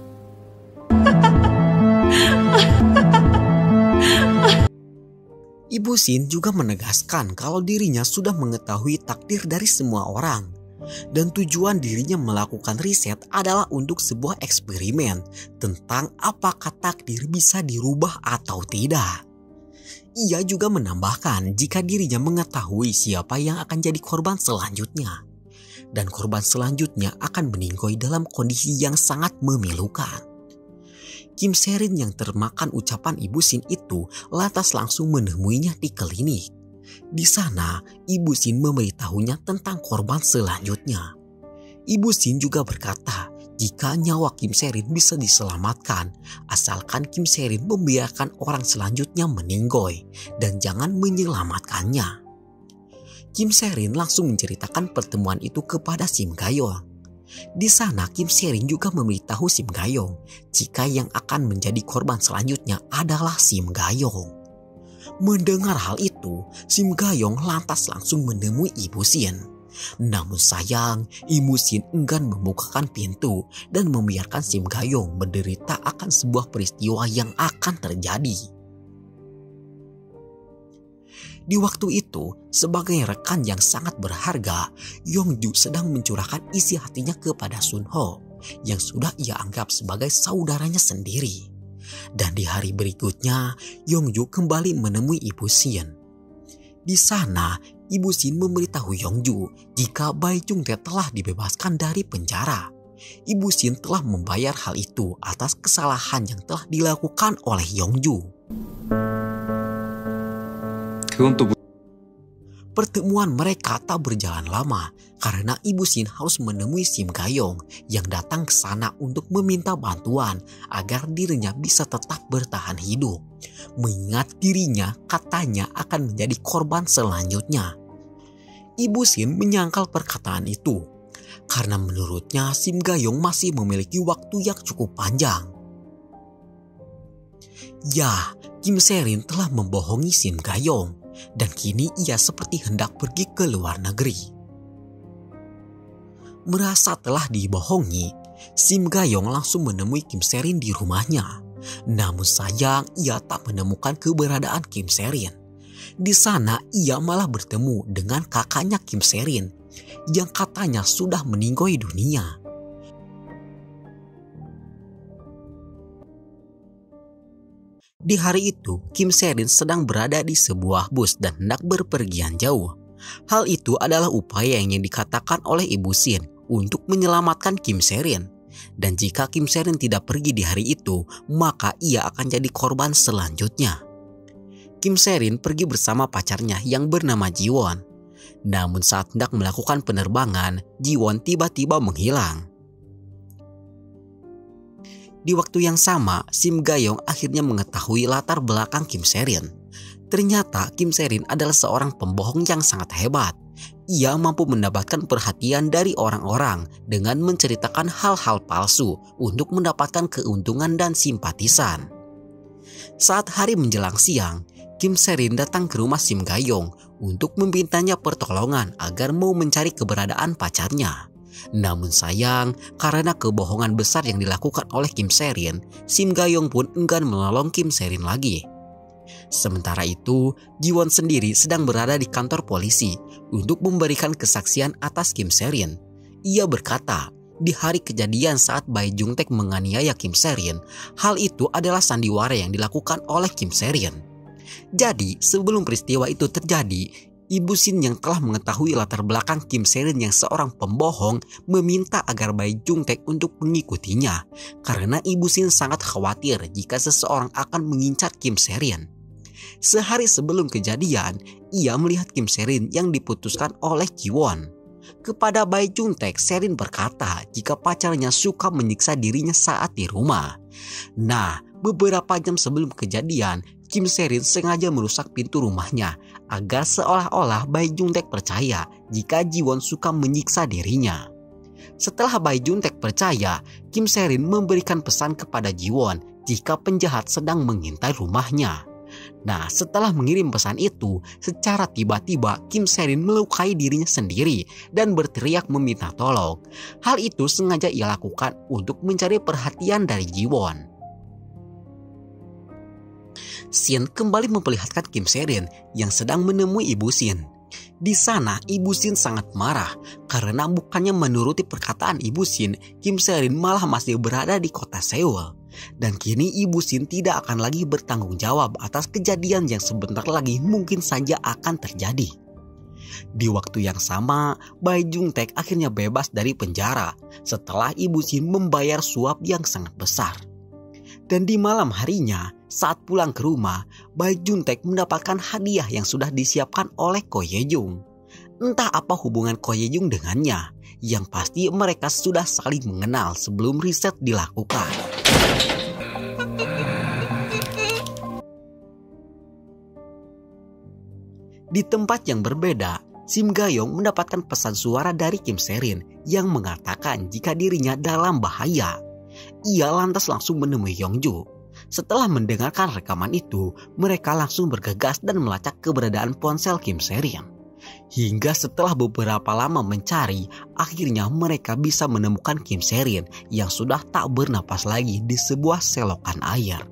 Speaker 1: Ibu Sin juga menegaskan kalau dirinya sudah mengetahui takdir dari semua orang. Dan tujuan dirinya melakukan riset adalah untuk sebuah eksperimen tentang apakah takdir bisa dirubah atau tidak. Ia juga menambahkan jika dirinya mengetahui siapa yang akan jadi korban selanjutnya. Dan korban selanjutnya akan meninggoy dalam kondisi yang sangat memilukan. Kim Se-rin yang termakan ucapan Ibu Sin itu lantas langsung menemuinya di klinik. Di sana, Ibu Sin memberitahunya tentang korban selanjutnya. Ibu Sin juga berkata jika nyawa Kim Se-rin bisa diselamatkan, asalkan Kim Se-rin membiarkan orang selanjutnya meninggoy dan jangan menyelamatkannya. Kim Se-rin langsung menceritakan pertemuan itu kepada Sim Ga-yong. Di sana Kim Se-rin juga memberitahu Sim Ga-yong jika yang akan menjadi korban selanjutnya adalah Sim Ga-yong. Mendengar hal itu, Sim Ga-yong lantas langsung menemui Ibu Sin. Namun sayang, Ibu Sin enggan membukakan pintu dan membiarkan Sim Ga-yong menderita akan sebuah peristiwa yang akan terjadi. Di waktu itu, sebagai rekan yang sangat berharga, Yongju sedang mencurahkan isi hatinya kepada Sun Ho yang sudah ia anggap sebagai saudaranya sendiri. Dan di hari berikutnya, Yongju kembali menemui Ibu Sin. Di sana, Ibu Sin memberitahu Yongju jika Bai Chung-tae telah dibebaskan dari penjara. Ibu Sin telah membayar hal itu atas kesalahan yang telah dilakukan oleh Yongju. Pertemuan mereka tak berjalan lama karena Ibu Sin harus menemui Sim Ga-yong yang datang ke sana untuk meminta bantuan agar dirinya bisa tetap bertahan hidup. Mengingat dirinya katanya akan menjadi korban selanjutnya. Ibu Sin menyangkal perkataan itu karena menurutnya Sim Ga-yong masih memiliki waktu yang cukup panjang. Ya, Kim Se-rin telah membohongi Sim Ga-yong. Dan kini ia seperti hendak pergi ke luar negeri. Merasa telah dibohongi, Sim Ga-yong langsung menemui Kim Se-rin di rumahnya. Namun sayang ia tak menemukan keberadaan Kim Se-rin. Di sana ia malah bertemu dengan kakaknya Kim Se-rin yang katanya sudah meninggoy dunia. Di hari itu, Kim Se-rin sedang berada di sebuah bus dan hendak berpergian jauh. Hal itu adalah upaya yang dikatakan oleh Ibu Sin untuk menyelamatkan Kim Se-rin. Dan jika Kim Se-rin tidak pergi di hari itu, maka ia akan jadi korban selanjutnya. Kim Se-rin pergi bersama pacarnya yang bernama Ji-won. Namun saat hendak melakukan penerbangan, Ji-won tiba-tiba menghilang. Di waktu yang sama, Sim Ga-yong akhirnya mengetahui latar belakang Kim Se-rin. Ternyata Kim Se-rin adalah seorang pembohong yang sangat hebat. Ia mampu mendapatkan perhatian dari orang-orang dengan menceritakan hal-hal palsu untuk mendapatkan keuntungan dan simpatisan. Saat hari menjelang siang, Kim Se-rin datang ke rumah Sim Ga-yong untuk memintanya pertolongan agar mau mencari keberadaan pacarnya. Namun sayang, karena kebohongan besar yang dilakukan oleh Kim Se-rin, Sim Ga-yong pun enggan menolong Kim Se-rin lagi. Sementara itu, Ji-won sendiri sedang berada di kantor polisi untuk memberikan kesaksian atas Kim Se-rin. Ia berkata, di hari kejadian saat Bai Jung-taek menganiaya Kim Se-rin, hal itu adalah sandiwara yang dilakukan oleh Kim Se-rin. Jadi, sebelum peristiwa itu terjadi, Ibu Sin yang telah mengetahui latar belakang Kim Se-rin yang seorang pembohong meminta agar Bai Jung-taek untuk mengikutinya karena Ibu Sin sangat khawatir jika seseorang akan mengincar Kim Se-rin. Sehari sebelum kejadian, ia melihat Kim Se-rin yang diputuskan oleh Ji-won. Kepada Bae Jung-taek, Se-rin berkata jika pacarnya suka menyiksa dirinya saat di rumah. Nah, beberapa jam sebelum kejadian, Kim Se-rin sengaja merusak pintu rumahnya agar seolah-olah Bae Jung-taek percaya jika Ji-won suka menyiksa dirinya. Setelah Bae Jung-taek percaya, Kim Se-rin memberikan pesan kepada Ji-won jika penjahat sedang mengintai rumahnya. Nah, setelah mengirim pesan itu, secara tiba-tiba Kim Se-rin melukai dirinya sendiri dan berteriak meminta tolong. Hal itu sengaja ia lakukan untuk mencari perhatian dari Ji-won. Shin kembali memperlihatkan Kim Se-rin yang sedang menemui Ibu Shin. Di sana, Ibu Shin sangat marah karena bukannya menuruti perkataan Ibu Shin, Kim Se-rin malah masih berada di kota Seoul. Dan kini Ibu Shin tidak akan lagi bertanggung jawab atas kejadian yang sebentar lagi mungkin saja akan terjadi. Di waktu yang sama, Bae Jung-taek akhirnya bebas dari penjara setelah Ibu Shin membayar suap yang sangat besar. Dan di malam harinya, saat pulang ke rumah, Bae Jung-taek mendapatkan hadiah yang sudah disiapkan oleh Ko Ye-jung. Entah apa hubungan Ko Ye-jung dengannya, yang pasti mereka sudah saling mengenal sebelum riset dilakukan. Di tempat yang berbeda, Sim Ga-yong mendapatkan pesan suara dari Kim Se-rin yang mengatakan jika dirinya dalam bahaya. Ia lantas langsung menemui Yongju. Setelah mendengarkan rekaman itu, mereka langsung bergegas dan melacak keberadaan ponsel Kim Se-rin. Hingga setelah beberapa lama mencari, akhirnya mereka bisa menemukan Kim Se-rin yang sudah tak bernapas lagi di sebuah selokan air.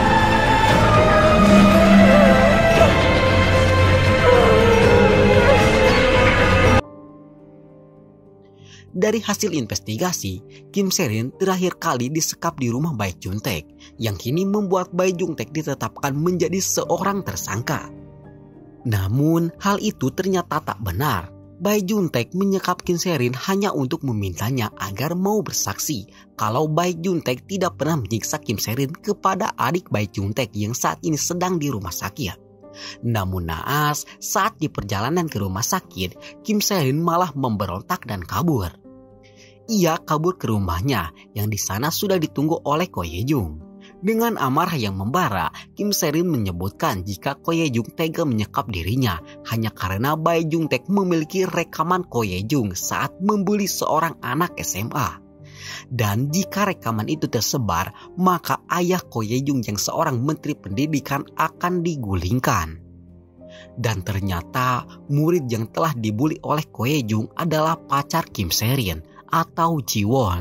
Speaker 1: Dari hasil investigasi, Kim Se-rin terakhir kali disekap di rumah Bae Jung-taek, yang kini membuat Bae Jung-taek ditetapkan menjadi seorang tersangka. Namun, hal itu ternyata tak benar. Bae Jung-taek menyekap Kim Se-rin hanya untuk memintanya agar mau bersaksi kalau Bae Jung-taek tidak pernah menyiksa Kim Se-rin kepada adik Bae Jung-taek yang saat ini sedang di rumah sakit. Namun naas, saat di perjalanan ke rumah sakit, Kim Se-rin malah memberontak dan kabur. Ia kabur ke rumahnya yang di sana sudah ditunggu oleh Ko Ye-jung. Dengan amarah yang membara, Kim Se-rin menyebutkan jika Ko Ye-jung tega menyekap dirinya hanya karena Bae Jung-taek memiliki rekaman Ko Ye-jung saat membuli seorang anak SMA. Dan jika rekaman itu tersebar, maka ayah Ko Ye-jung yang seorang menteri pendidikan akan digulingkan. Dan ternyata murid yang telah dibuli oleh Ko Ye-jung adalah pacar Kim Se-rin atau Ji-won.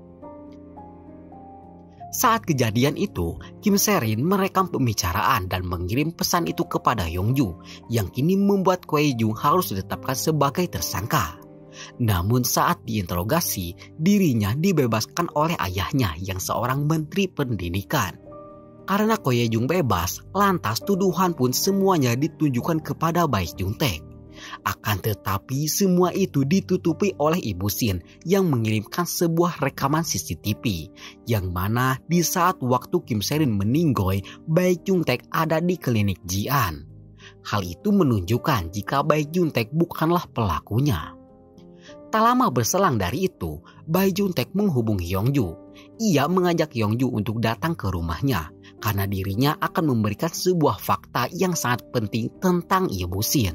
Speaker 1: Saat kejadian itu, Kim Se-rin merekam pembicaraan dan mengirim pesan itu kepada Yongju, yang kini membuat Ko Ye-jung harus ditetapkan sebagai tersangka. Namun saat diinterogasi, dirinya dibebaskan oleh ayahnya yang seorang menteri pendidikan. Karena Ko Ye-jung bebas, lantas tuduhan pun semuanya ditujukan kepada Bae Jung-taek. Akan tetapi semua itu ditutupi oleh Ibu Shin yang mengirimkan sebuah rekaman CCTV yang mana di saat waktu Kim Se-rin meninggoy, Bae Jung-taek ada di klinik Jian. Hal itu menunjukkan jika Bae Jung-taek bukanlah pelakunya. Tak lama berselang dari itu, Bae Jung-taek menghubungi Yongju. Ia mengajak Yongju untuk datang ke rumahnya karena dirinya akan memberikan sebuah fakta yang sangat penting tentang Ibu Shin.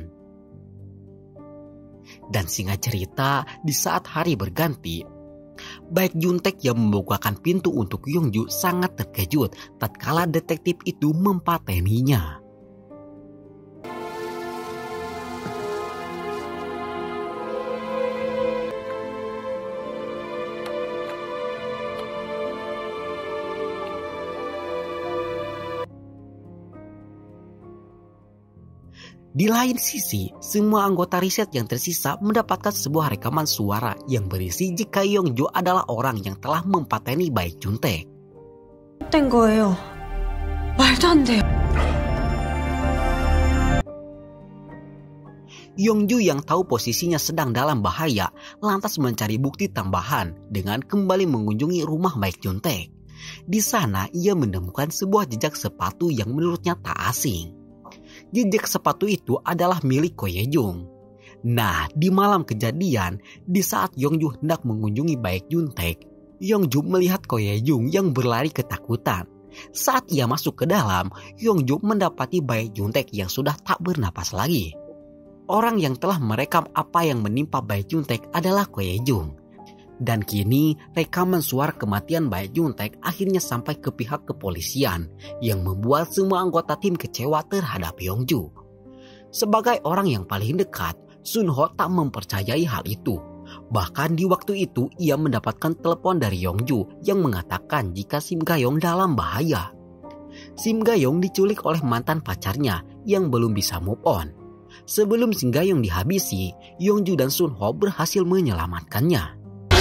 Speaker 1: Dan singkat cerita, di saat hari berganti, Bae Jung-taek yang membukakan pintu untuk Yongju sangat terkejut tatkala detektif itu mempateninya. Di lain sisi, semua anggota riset yang tersisa mendapatkan sebuah rekaman suara yang berisi jika Yongju adalah orang yang telah mempateni Bae Jung-taek.
Speaker 5: 된 거예요. 말도 안 돼요.
Speaker 1: Yongju yang tahu posisinya sedang dalam bahaya lantas mencari bukti tambahan dengan kembali mengunjungi rumah Bae Jung-taek. Di sana ia menemukan sebuah jejak sepatu yang menurutnya tak asing. jejak sepatu itu adalah milik Ko Ye-jung. Nah, di malam kejadian, di saat Yongju hendak mengunjungi Baek Juntaek, Yongju melihat Ko Ye-jung yang berlari ketakutan. Saat ia masuk ke dalam, Yongju mendapati Baek Juntaek yang sudah tak bernapas lagi. Orang yang telah merekam apa yang menimpa Baek Juntaek adalah Ko Ye-jung. Dan kini, rekaman suara kematian Baek Juntaek akhirnya sampai ke pihak kepolisian yang membuat semua anggota tim kecewa terhadap Yongju. Sebagai orang yang paling dekat, Sun Ho tak mempercayai hal itu. Bahkan di waktu itu ia mendapatkan telepon dari Yongju yang mengatakan jika Sim Ga-yong dalam bahaya. Sim Ga-yong diculik oleh mantan pacarnya yang belum bisa move on. Sebelum Sim Ga-yong dihabisi, Yongju dan Sun Ho berhasil menyelamatkannya.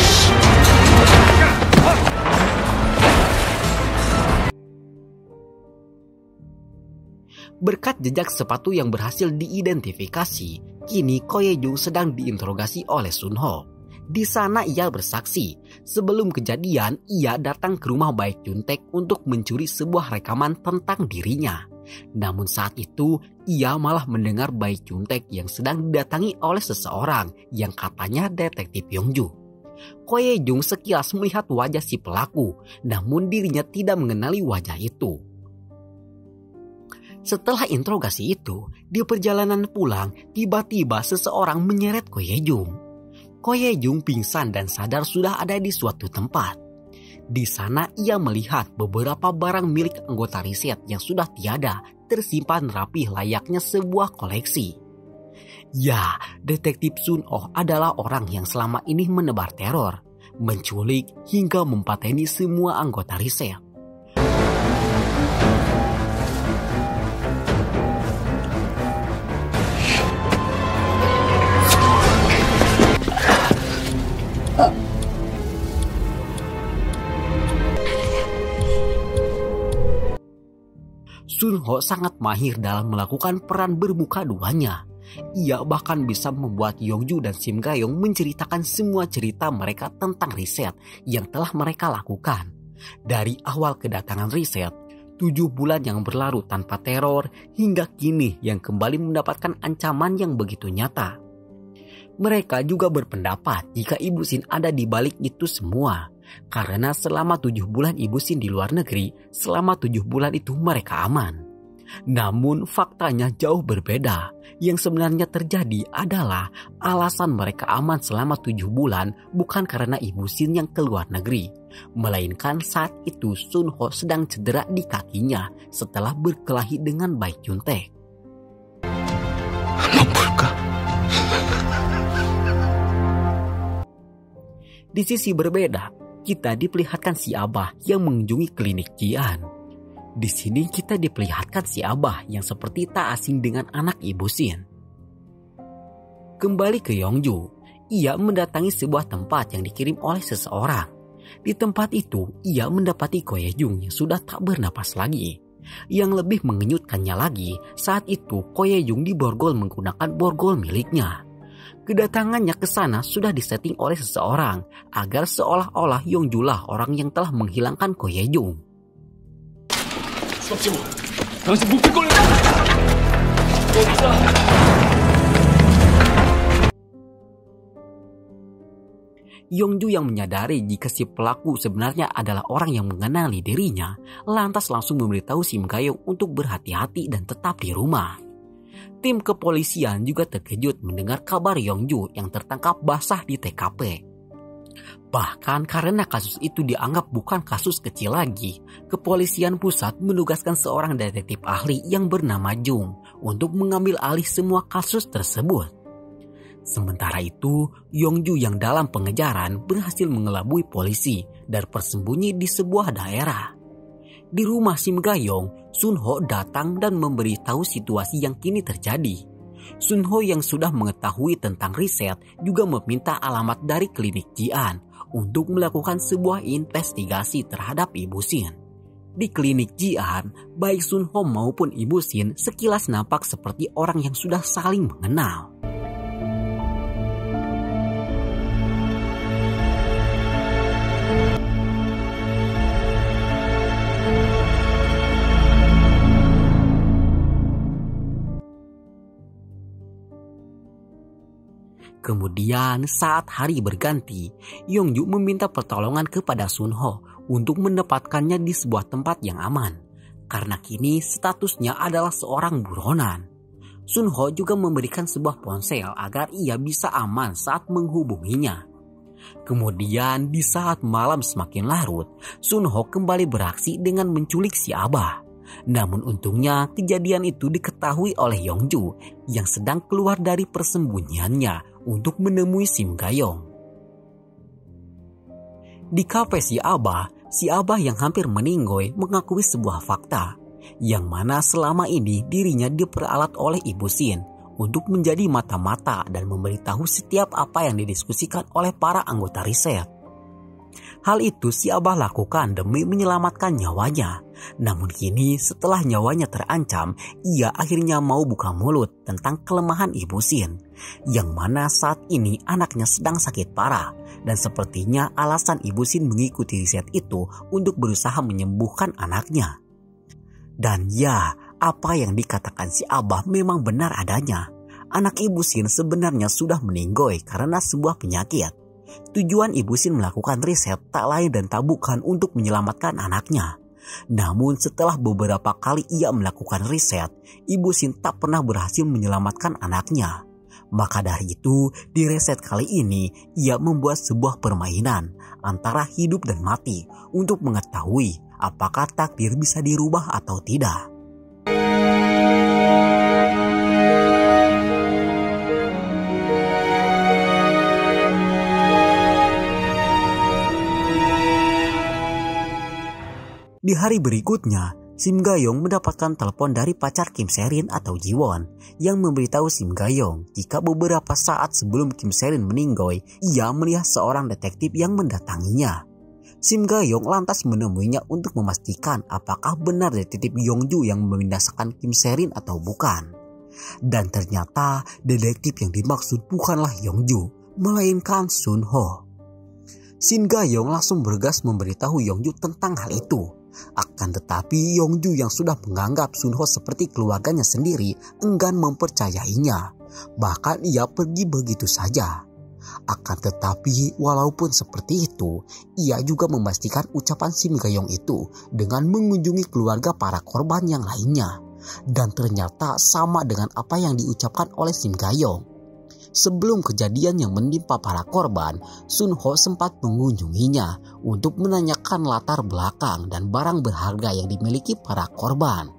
Speaker 1: Berkat jejak sepatu yang berhasil diidentifikasi, kini Ko Ye-jung sedang diinterogasi oleh Sun Ho. Di sana ia bersaksi, sebelum kejadian ia datang ke rumah Baek Juntaek untuk mencuri sebuah rekaman tentang dirinya. Namun saat itu ia malah mendengar Baek Juntaek yang sedang didatangi oleh seseorang yang katanya detektif Yongju. Ko Ye-jung sekilas melihat wajah si pelaku, namun dirinya tidak mengenali wajah itu. Setelah interogasi itu, di perjalanan pulang, tiba-tiba seseorang menyeret Ko Ye-jung. Ko Ye-jung pingsan dan sadar sudah ada di suatu tempat. Di sana ia melihat beberapa barang milik anggota riset yang sudah tiada tersimpan rapih layaknya sebuah koleksi. Ya, detektif Sun Ho adalah orang yang selama ini menebar teror, menculik hingga mempateni semua anggota riset. Sun Ho sangat mahir dalam melakukan peran bermuka duanya. Ia bahkan bisa membuat Yongju dan Sim Ga-yong menceritakan semua cerita mereka tentang riset yang telah mereka lakukan. Dari awal kedatangan riset, 7 bulan yang berlalu tanpa teror, hingga kini yang kembali mendapatkan ancaman yang begitu nyata. Mereka juga berpendapat jika Ibu Sin ada di balik itu semua. Karena selama 7 bulan Ibu Sin di luar negeri, selama 7 bulan itu mereka aman. Namun faktanya jauh berbeda. Yang sebenarnya terjadi adalah alasan mereka aman selama 7 bulan bukan karena Ibu Sin yang keluar negeri, melainkan saat itu Sun Ho sedang cedera di kakinya setelah berkelahi dengan Baek Juntaek. Di sisi berbeda, kita diperlihatkan si Abah yang mengunjungi klinik Jian. Di sini kita diperlihatkan si Abah yang seperti tak asing dengan anak Ibu Sin. Kembali ke Yongju, ia mendatangi sebuah tempat yang dikirim oleh seseorang. Di tempat itu, ia mendapati Ko Ye-jung yang sudah tak bernapas lagi. Yang lebih mengenyutkannya lagi, saat itu Ko Ye-jung diborgol menggunakan borgol miliknya. Kedatangannya ke sana sudah disetting oleh seseorang agar seolah-olah Yongju lah orang yang telah menghilangkan Ko Ye-jung. Yongju yang menyadari jika si pelaku sebenarnya adalah orang yang mengenali dirinya, lantas langsung memberitahu Sim Ga-yong untuk berhati-hati dan tetap di rumah. Tim kepolisian juga terkejut mendengar kabar Yongju yang tertangkap basah di TKP. Bahkan karena kasus itu dianggap bukan kasus kecil lagi, kepolisian pusat menugaskan seorang detektif ahli yang bernama Jung untuk mengambil alih semua kasus tersebut. Sementara itu, Yongju yang dalam pengejaran berhasil mengelabui polisi dan bersembunyi di sebuah daerah. Di rumah Sim Ga-yong, Sun Ho datang dan memberitahu situasi yang kini terjadi. Sun Ho yang sudah mengetahui tentang riset juga meminta alamat dari klinik Jian untuk melakukan sebuah investigasi terhadap Ibu Sin. Di klinik Jian, baik Sun Ho maupun Ibu Sin sekilas nampak seperti orang yang sudah saling mengenal. Kemudian saat hari berganti, Yongju meminta pertolongan kepada Sunho untuk menempatkannya di sebuah tempat yang aman. Karena kini statusnya adalah seorang buronan. Sunho juga memberikan sebuah ponsel agar ia bisa aman saat menghubunginya. Kemudian di saat malam semakin larut, Sunho kembali beraksi dengan menculik si Abah. Namun untungnya kejadian itu diketahui oleh Yongju yang sedang keluar dari persembunyiannya untuk menemui Sim Gayong. Di kafe si Abah yang hampir meninggoy mengakui sebuah fakta, yang mana selama ini dirinya diperalat oleh Ibu Shin untuk menjadi mata-mata dan memberitahu setiap apa yang didiskusikan oleh para anggota riset. Hal itu si Abah lakukan demi menyelamatkan nyawanya. Namun kini setelah nyawanya terancam, ia akhirnya mau buka mulut tentang kelemahan Ibu Shin, yang mana saat ini anaknya sedang sakit parah. Dan sepertinya alasan Ibu Shin mengikuti riset itu untuk berusaha menyembuhkan anaknya. Dan ya, apa yang dikatakan si Abah memang benar adanya. Anak Ibu Shin sebenarnya sudah meninggoy karena sebuah penyakit. Tujuan Ibu Shin melakukan riset tak lain dan tak bukan untuk menyelamatkan anaknya. Namun setelah beberapa kali ia melakukan riset, Ibu Shin tak pernah berhasil menyelamatkan anaknya. Maka dari itu, di riset kali ini ia membuat sebuah permainan antara hidup dan mati untuk mengetahui apakah takdir bisa dirubah atau tidak. Di hari berikutnya, Sim Gayong mendapatkan telepon dari pacar Kim Se-rin atau Ji-won yang memberitahu Sim Gayong jika beberapa saat sebelum Kim Se-rin meninggoy, ia melihat seorang detektif yang mendatanginya. Sim Gayong lantas menemuinya untuk memastikan apakah benar detektif Yongju yang membinasakan Kim Se-rin atau bukan. Dan ternyata detektif yang dimaksud bukanlah Yongju, melainkan Sunho. Sim Gayong langsung bergegas memberitahu Yongju tentang hal itu. Akan tetapi Yongju yang sudah menganggap Sunho seperti keluarganya sendiri enggan mempercayainya. Bahkan ia pergi begitu saja. Akan tetapi walaupun seperti itu, ia juga memastikan ucapan Sim Gayong itu dengan mengunjungi keluarga para korban yang lainnya. Dan ternyata sama dengan apa yang diucapkan oleh Sim Gayong. Sebelum kejadian yang menimpa para korban, Sunho sempat mengunjunginya untuk menanyakan latar belakang dan barang berharga yang dimiliki para korban.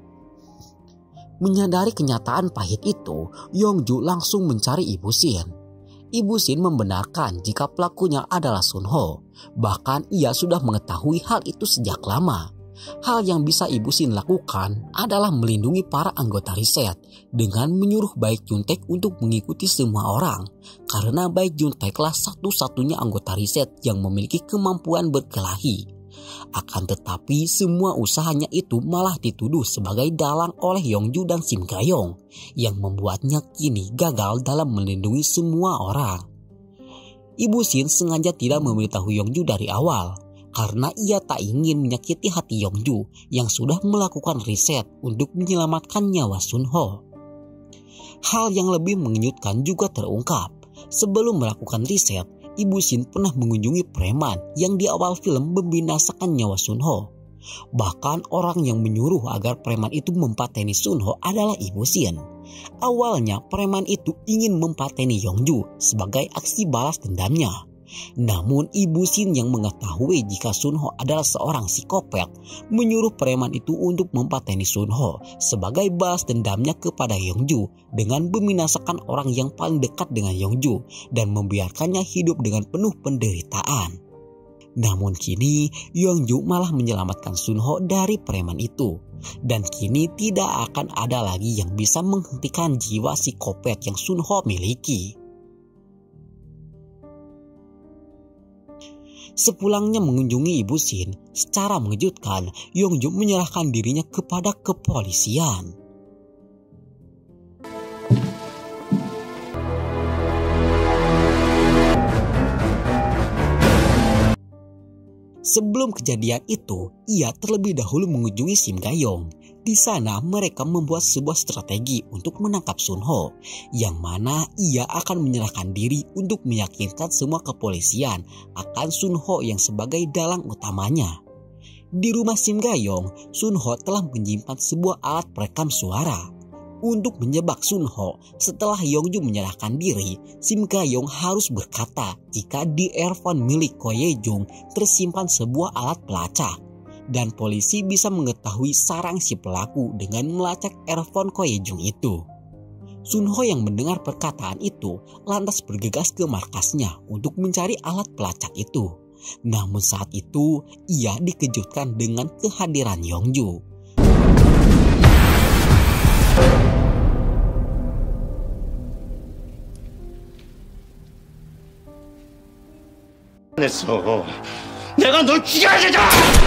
Speaker 1: Menyadari kenyataan pahit itu, Yongju langsung mencari Ibu Shin. Ibu Shin membenarkan jika pelakunya adalah Sunho. Bahkan ia sudah mengetahui hal itu sejak lama. Hal yang bisa Ibu Shin lakukan adalah melindungi para anggota riset dengan menyuruh Baek Juntaek untuk mengikuti semua orang, karena Baek Juntaeklah satu-satunya anggota riset yang memiliki kemampuan berkelahi. Akan tetapi semua usahanya itu malah dituduh sebagai dalang oleh Yongju dan Sim Gayong, yang membuatnya kini gagal dalam melindungi semua orang. Ibu Shin sengaja tidak memberitahu Yongju dari awal, karena ia tak ingin menyakiti hati Yongju yang sudah melakukan riset untuk menyelamatkan nyawa Sunho. Hal yang lebih mengejutkan juga terungkap. Sebelum melakukan riset, Ibu Shin pernah mengunjungi preman yang di awal film membinasakan nyawa Sunho. Bahkan orang yang menyuruh agar preman itu mempateni Sunho adalah Ibu Shin. Awalnya preman itu ingin mempateni Yongju sebagai aksi balas dendamnya. Namun Ibu Shin yang mengetahui jika Sunho adalah seorang psikopat menyuruh preman itu untuk mempateni Sunho sebagai balas dendamnya kepada Yongju dengan membinasakan orang yang paling dekat dengan Yongju dan membiarkannya hidup dengan penuh penderitaan. Namun kini Yongju malah menyelamatkan Sunho dari preman itu, dan kini tidak akan ada lagi yang bisa menghentikan jiwa psikopat yang Sunho miliki. Sepulangnya mengunjungi Ibu Shin, secara mengejutkan Yongju menyerahkan dirinya kepada kepolisian. Sebelum kejadian itu, ia terlebih dahulu mengunjungi Sim Gayong. Di sana mereka membuat sebuah strategi untuk menangkap Sun Ho, yang mana ia akan menyerahkan diri untuk meyakinkan semua kepolisian akan Sun Ho yang sebagai dalang utamanya. Di rumah Sim Gayong, Sun Ho telah menyimpan sebuah alat perekam suara. Untuk menjebak Sun Ho, setelah Yongju menyerahkan diri, Sim Gayong harus berkata jika di earphone milik Ko Ye Jung tersimpan sebuah alat pelacak. Dan polisi bisa mengetahui sarang si pelaku dengan melacak earphone Ko Ye Jung itu. Sun Ho yang mendengar perkataan itu lantas bergegas ke markasnya untuk mencari alat pelacak itu. Namun saat itu ia dikejutkan dengan kehadiran Yongju.
Speaker 6: 내가 널 죽여야 되잖아!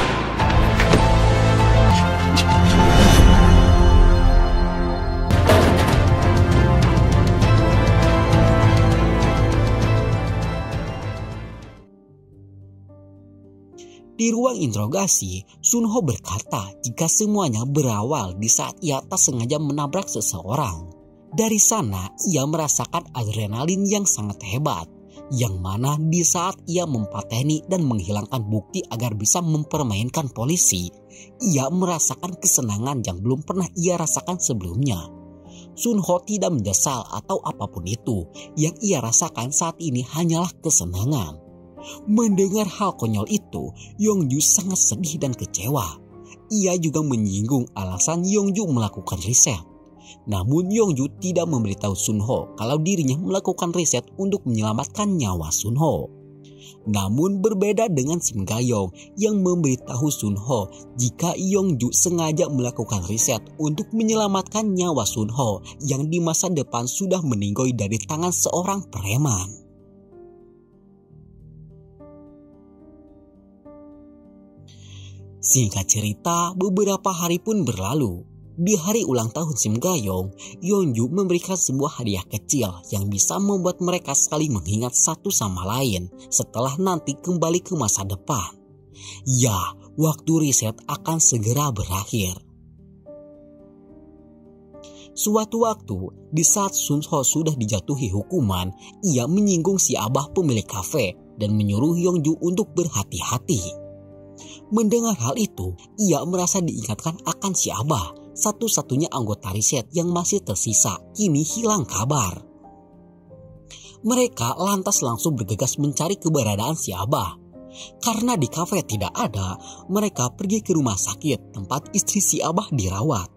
Speaker 1: Di ruang interogasi, Sun Ho berkata jika semuanya berawal di saat ia tak sengaja menabrak seseorang. Dari sana, ia merasakan adrenalin yang sangat hebat, yang mana di saat ia mempateni dan menghilangkan bukti agar bisa mempermainkan polisi, ia merasakan kesenangan yang belum pernah ia rasakan sebelumnya. Sun Ho tidak menyesal atau apapun itu, yang ia rasakan saat ini hanyalah kesenangan. Mendengar hal konyol itu, Yongju sangat sedih dan kecewa. Ia juga menyinggung alasan Yongju melakukan riset. Namun Yongju tidak memberitahu Sun Ho kalau dirinya melakukan riset untuk menyelamatkan nyawa Sun Ho. Namun berbeda dengan Sim Gayong yang memberitahu Sun Ho jika Yongju sengaja melakukan riset untuk menyelamatkan nyawa Sun Ho yang di masa depan sudah meninggoy dari tangan seorang preman. Singkat cerita, beberapa hari pun berlalu. Di hari ulang tahun Sim Gayong, Yongju memberikan sebuah hadiah kecil yang bisa membuat mereka saling mengingat satu sama lain setelah nanti kembali ke masa depan. Ya, waktu riset akan segera berakhir. Suatu waktu, di saat Sun Ho sudah dijatuhi hukuman, ia menyinggung si Abah pemilik kafe dan menyuruh Yongju untuk berhati-hati. Mendengar hal itu, ia merasa diingatkan akan si Abah, satu-satunya anggota riset yang masih tersisa, kini hilang kabar. Mereka lantas langsung bergegas mencari keberadaan si Abah. Karena di kafe tidak ada, mereka pergi ke rumah sakit tempat istri si Abah dirawat.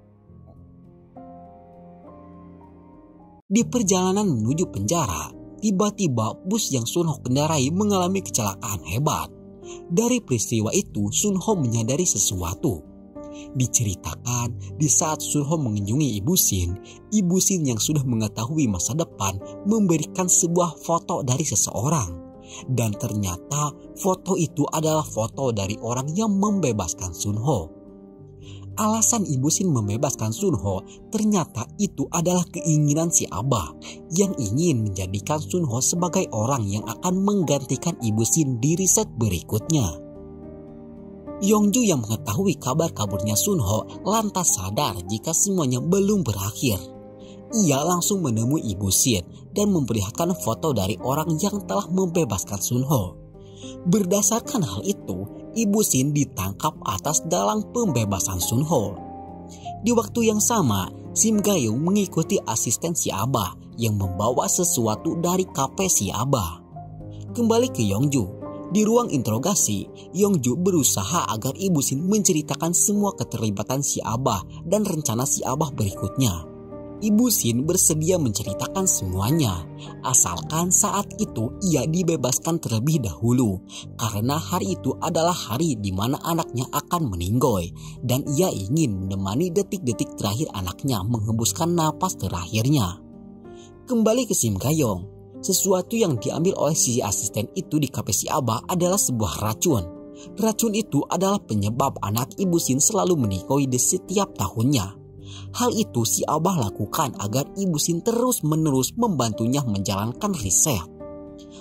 Speaker 1: Di perjalanan menuju penjara, tiba-tiba bus yang Sun Ho kendarai mengalami kecelakaan hebat. Dari peristiwa itu, Sun Ho menyadari sesuatu. Diceritakan di saat Sun Ho mengunjungi Ibu Sin yang sudah mengetahui masa depan memberikan sebuah foto dari seseorang. Dan ternyata foto itu adalah foto dari orang yang membebaskan Sun Ho. Alasan Ibu Sin membebaskan Sun Ho ternyata itu adalah keinginan si Abah yang ingin menjadikan Sun Ho sebagai orang yang akan menggantikan Ibu Sin di riset berikutnya. Yongju yang mengetahui kabar kaburnya Sun Ho lantas sadar jika semuanya belum berakhir. Ia langsung menemui Ibu Sin dan memperlihatkan foto dari orang yang telah membebaskan Sun Ho. Berdasarkan hal itu, Ibu Sin ditangkap atas dalang pembebasan Sun Ho. Di waktu yang sama, Sim Gayong mengikuti asisten si Abah yang membawa sesuatu dari kafe si Abah. Kembali ke Yongju, di ruang interogasi, Yongju berusaha agar Ibu Sin menceritakan semua keterlibatan si Abah dan rencana si Abah berikutnya. Ibu Sin bersedia menceritakan semuanya, asalkan saat itu ia dibebaskan terlebih dahulu, karena hari itu adalah hari di mana anaknya akan meninggoy, dan ia ingin menemani detik-detik terakhir anaknya menghembuskan napas terakhirnya. Kembali ke Sim Gayong, sesuatu yang diambil oleh si asisten itu di kafe si Abah adalah sebuah racun. Racun itu adalah penyebab anak Ibu Sin selalu meninggoy di setiap tahunnya. Hal itu si Abah lakukan agar Ibu Sin terus-menerus membantunya menjalankan riset.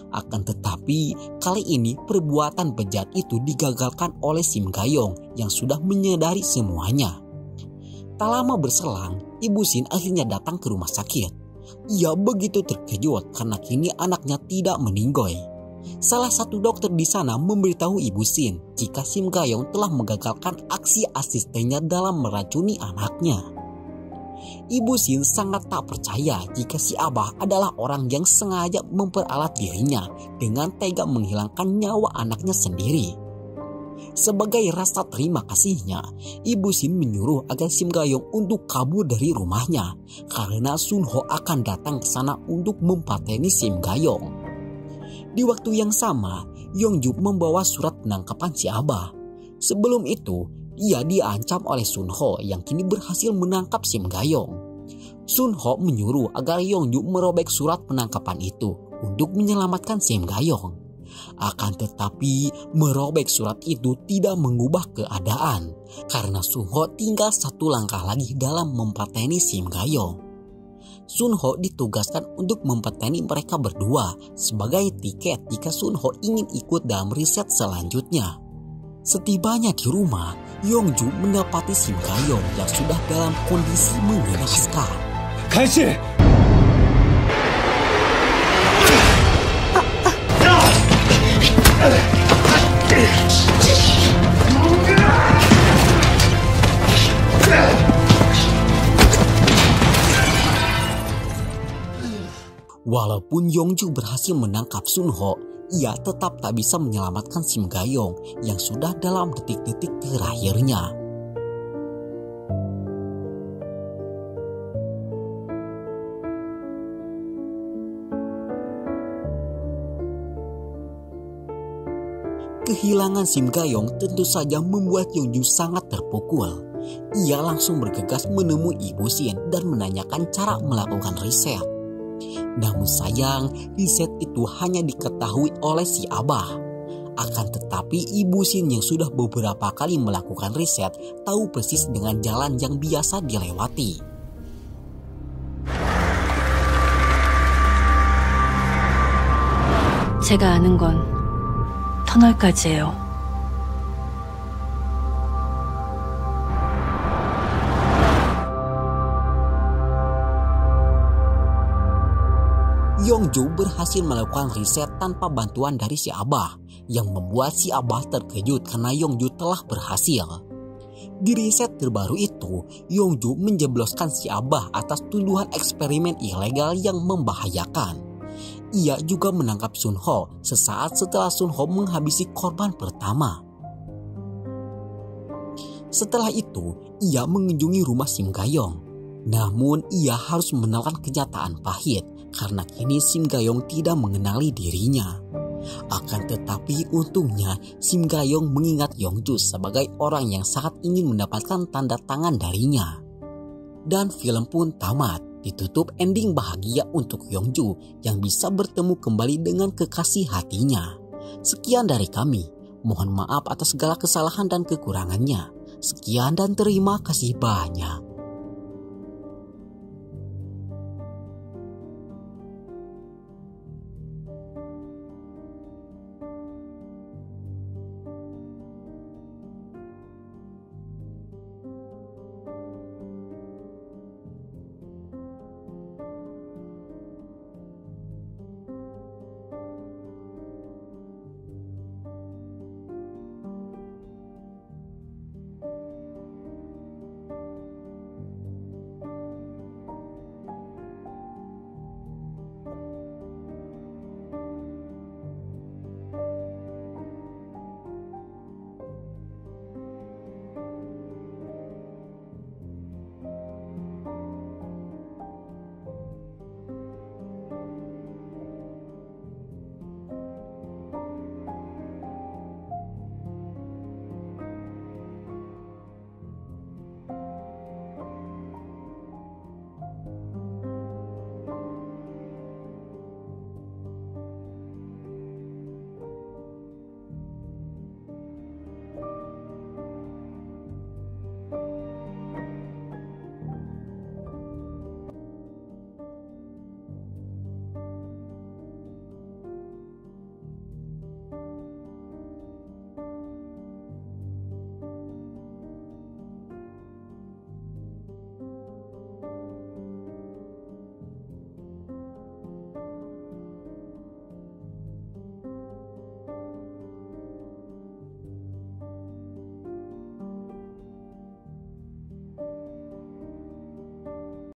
Speaker 1: Akan tetapi, kali ini perbuatan bejat itu digagalkan oleh Sim Gayong yang sudah menyadari semuanya. Tak lama berselang, Ibu Sin akhirnya datang ke rumah sakit. Ia begitu terkejut karena kini anaknya tidak meninggoy. Salah satu dokter di sana memberitahu Ibu Sin jika Sim Gayong telah menggagalkan aksi asistennya dalam meracuni anaknya. Ibu Sin sangat tak percaya jika si Abah adalah orang yang sengaja memperalat dirinya dengan tega menghilangkan nyawa anaknya sendiri. Sebagai rasa terima kasihnya, Ibu Sin menyuruh agar Sim Gayong untuk kabur dari rumahnya karena Sun Ho akan datang ke sana untuk mempateni Sim Gayong. Di waktu yang sama, Yongju membawa surat penangkapan si Abah. Sebelum itu, ia diancam oleh Sun Ho yang kini berhasil menangkap Sim Gayong. Sun Ho menyuruh agar Yongju merobek surat penangkapan itu untuk menyelamatkan Sim Gayong. Akan tetapi, merobek surat itu tidak mengubah keadaan karena Sun Ho tinggal satu langkah lagi dalam mempateni Sim Gayong. Sun Ho ditugaskan untuk mempateni mereka berdua sebagai tiket jika Sun Ho ingin ikut dalam riset selanjutnya. Setibanya di rumah, Yongju mendapati Sim Gayong yang sudah dalam kondisi mengenaskan.
Speaker 2: 간씨!
Speaker 1: Walaupun Yongju berhasil menangkap Sun Ho, ia tetap tak bisa menyelamatkan Sim Gayong yang sudah dalam detik-detik terakhirnya. Kehilangan Sim Gayong tentu saja membuat Yongju sangat terpukul. Ia langsung bergegas menemui Ibu Sin dan menanyakan cara melakukan riset. Namun sayang, riset itu hanya diketahui oleh si Abah. Akan tetapi Ibu Sin yang sudah beberapa kali melakukan riset tahu persis dengan jalan yang biasa dilewati.
Speaker 3: 제가 아는 건 터널까지예요.
Speaker 1: Yongju berhasil melakukan riset tanpa bantuan dari si Abah, yang membuat si Abah terkejut karena Yongju telah berhasil. Di riset terbaru itu, Yongju menjebloskan si Abah atas tuduhan eksperimen ilegal yang membahayakan. Ia juga menangkap Sun Ho sesaat setelah Sun Ho menghabisi korban pertama. Setelah itu, ia mengunjungi rumah Sim Gayong. Namun, ia harus menelan kenyataan pahit karena kini Sim Gayong tidak mengenali dirinya. Akan tetapi untungnya Sim Gayong mengingat Yongju sebagai orang yang sangat ingin mendapatkan tanda tangan darinya. Dan film pun tamat, ditutup ending bahagia untuk Yongju yang bisa bertemu kembali dengan kekasih hatinya. Sekian dari kami, mohon maaf atas segala kesalahan dan kekurangannya. Sekian dan terima kasih banyak.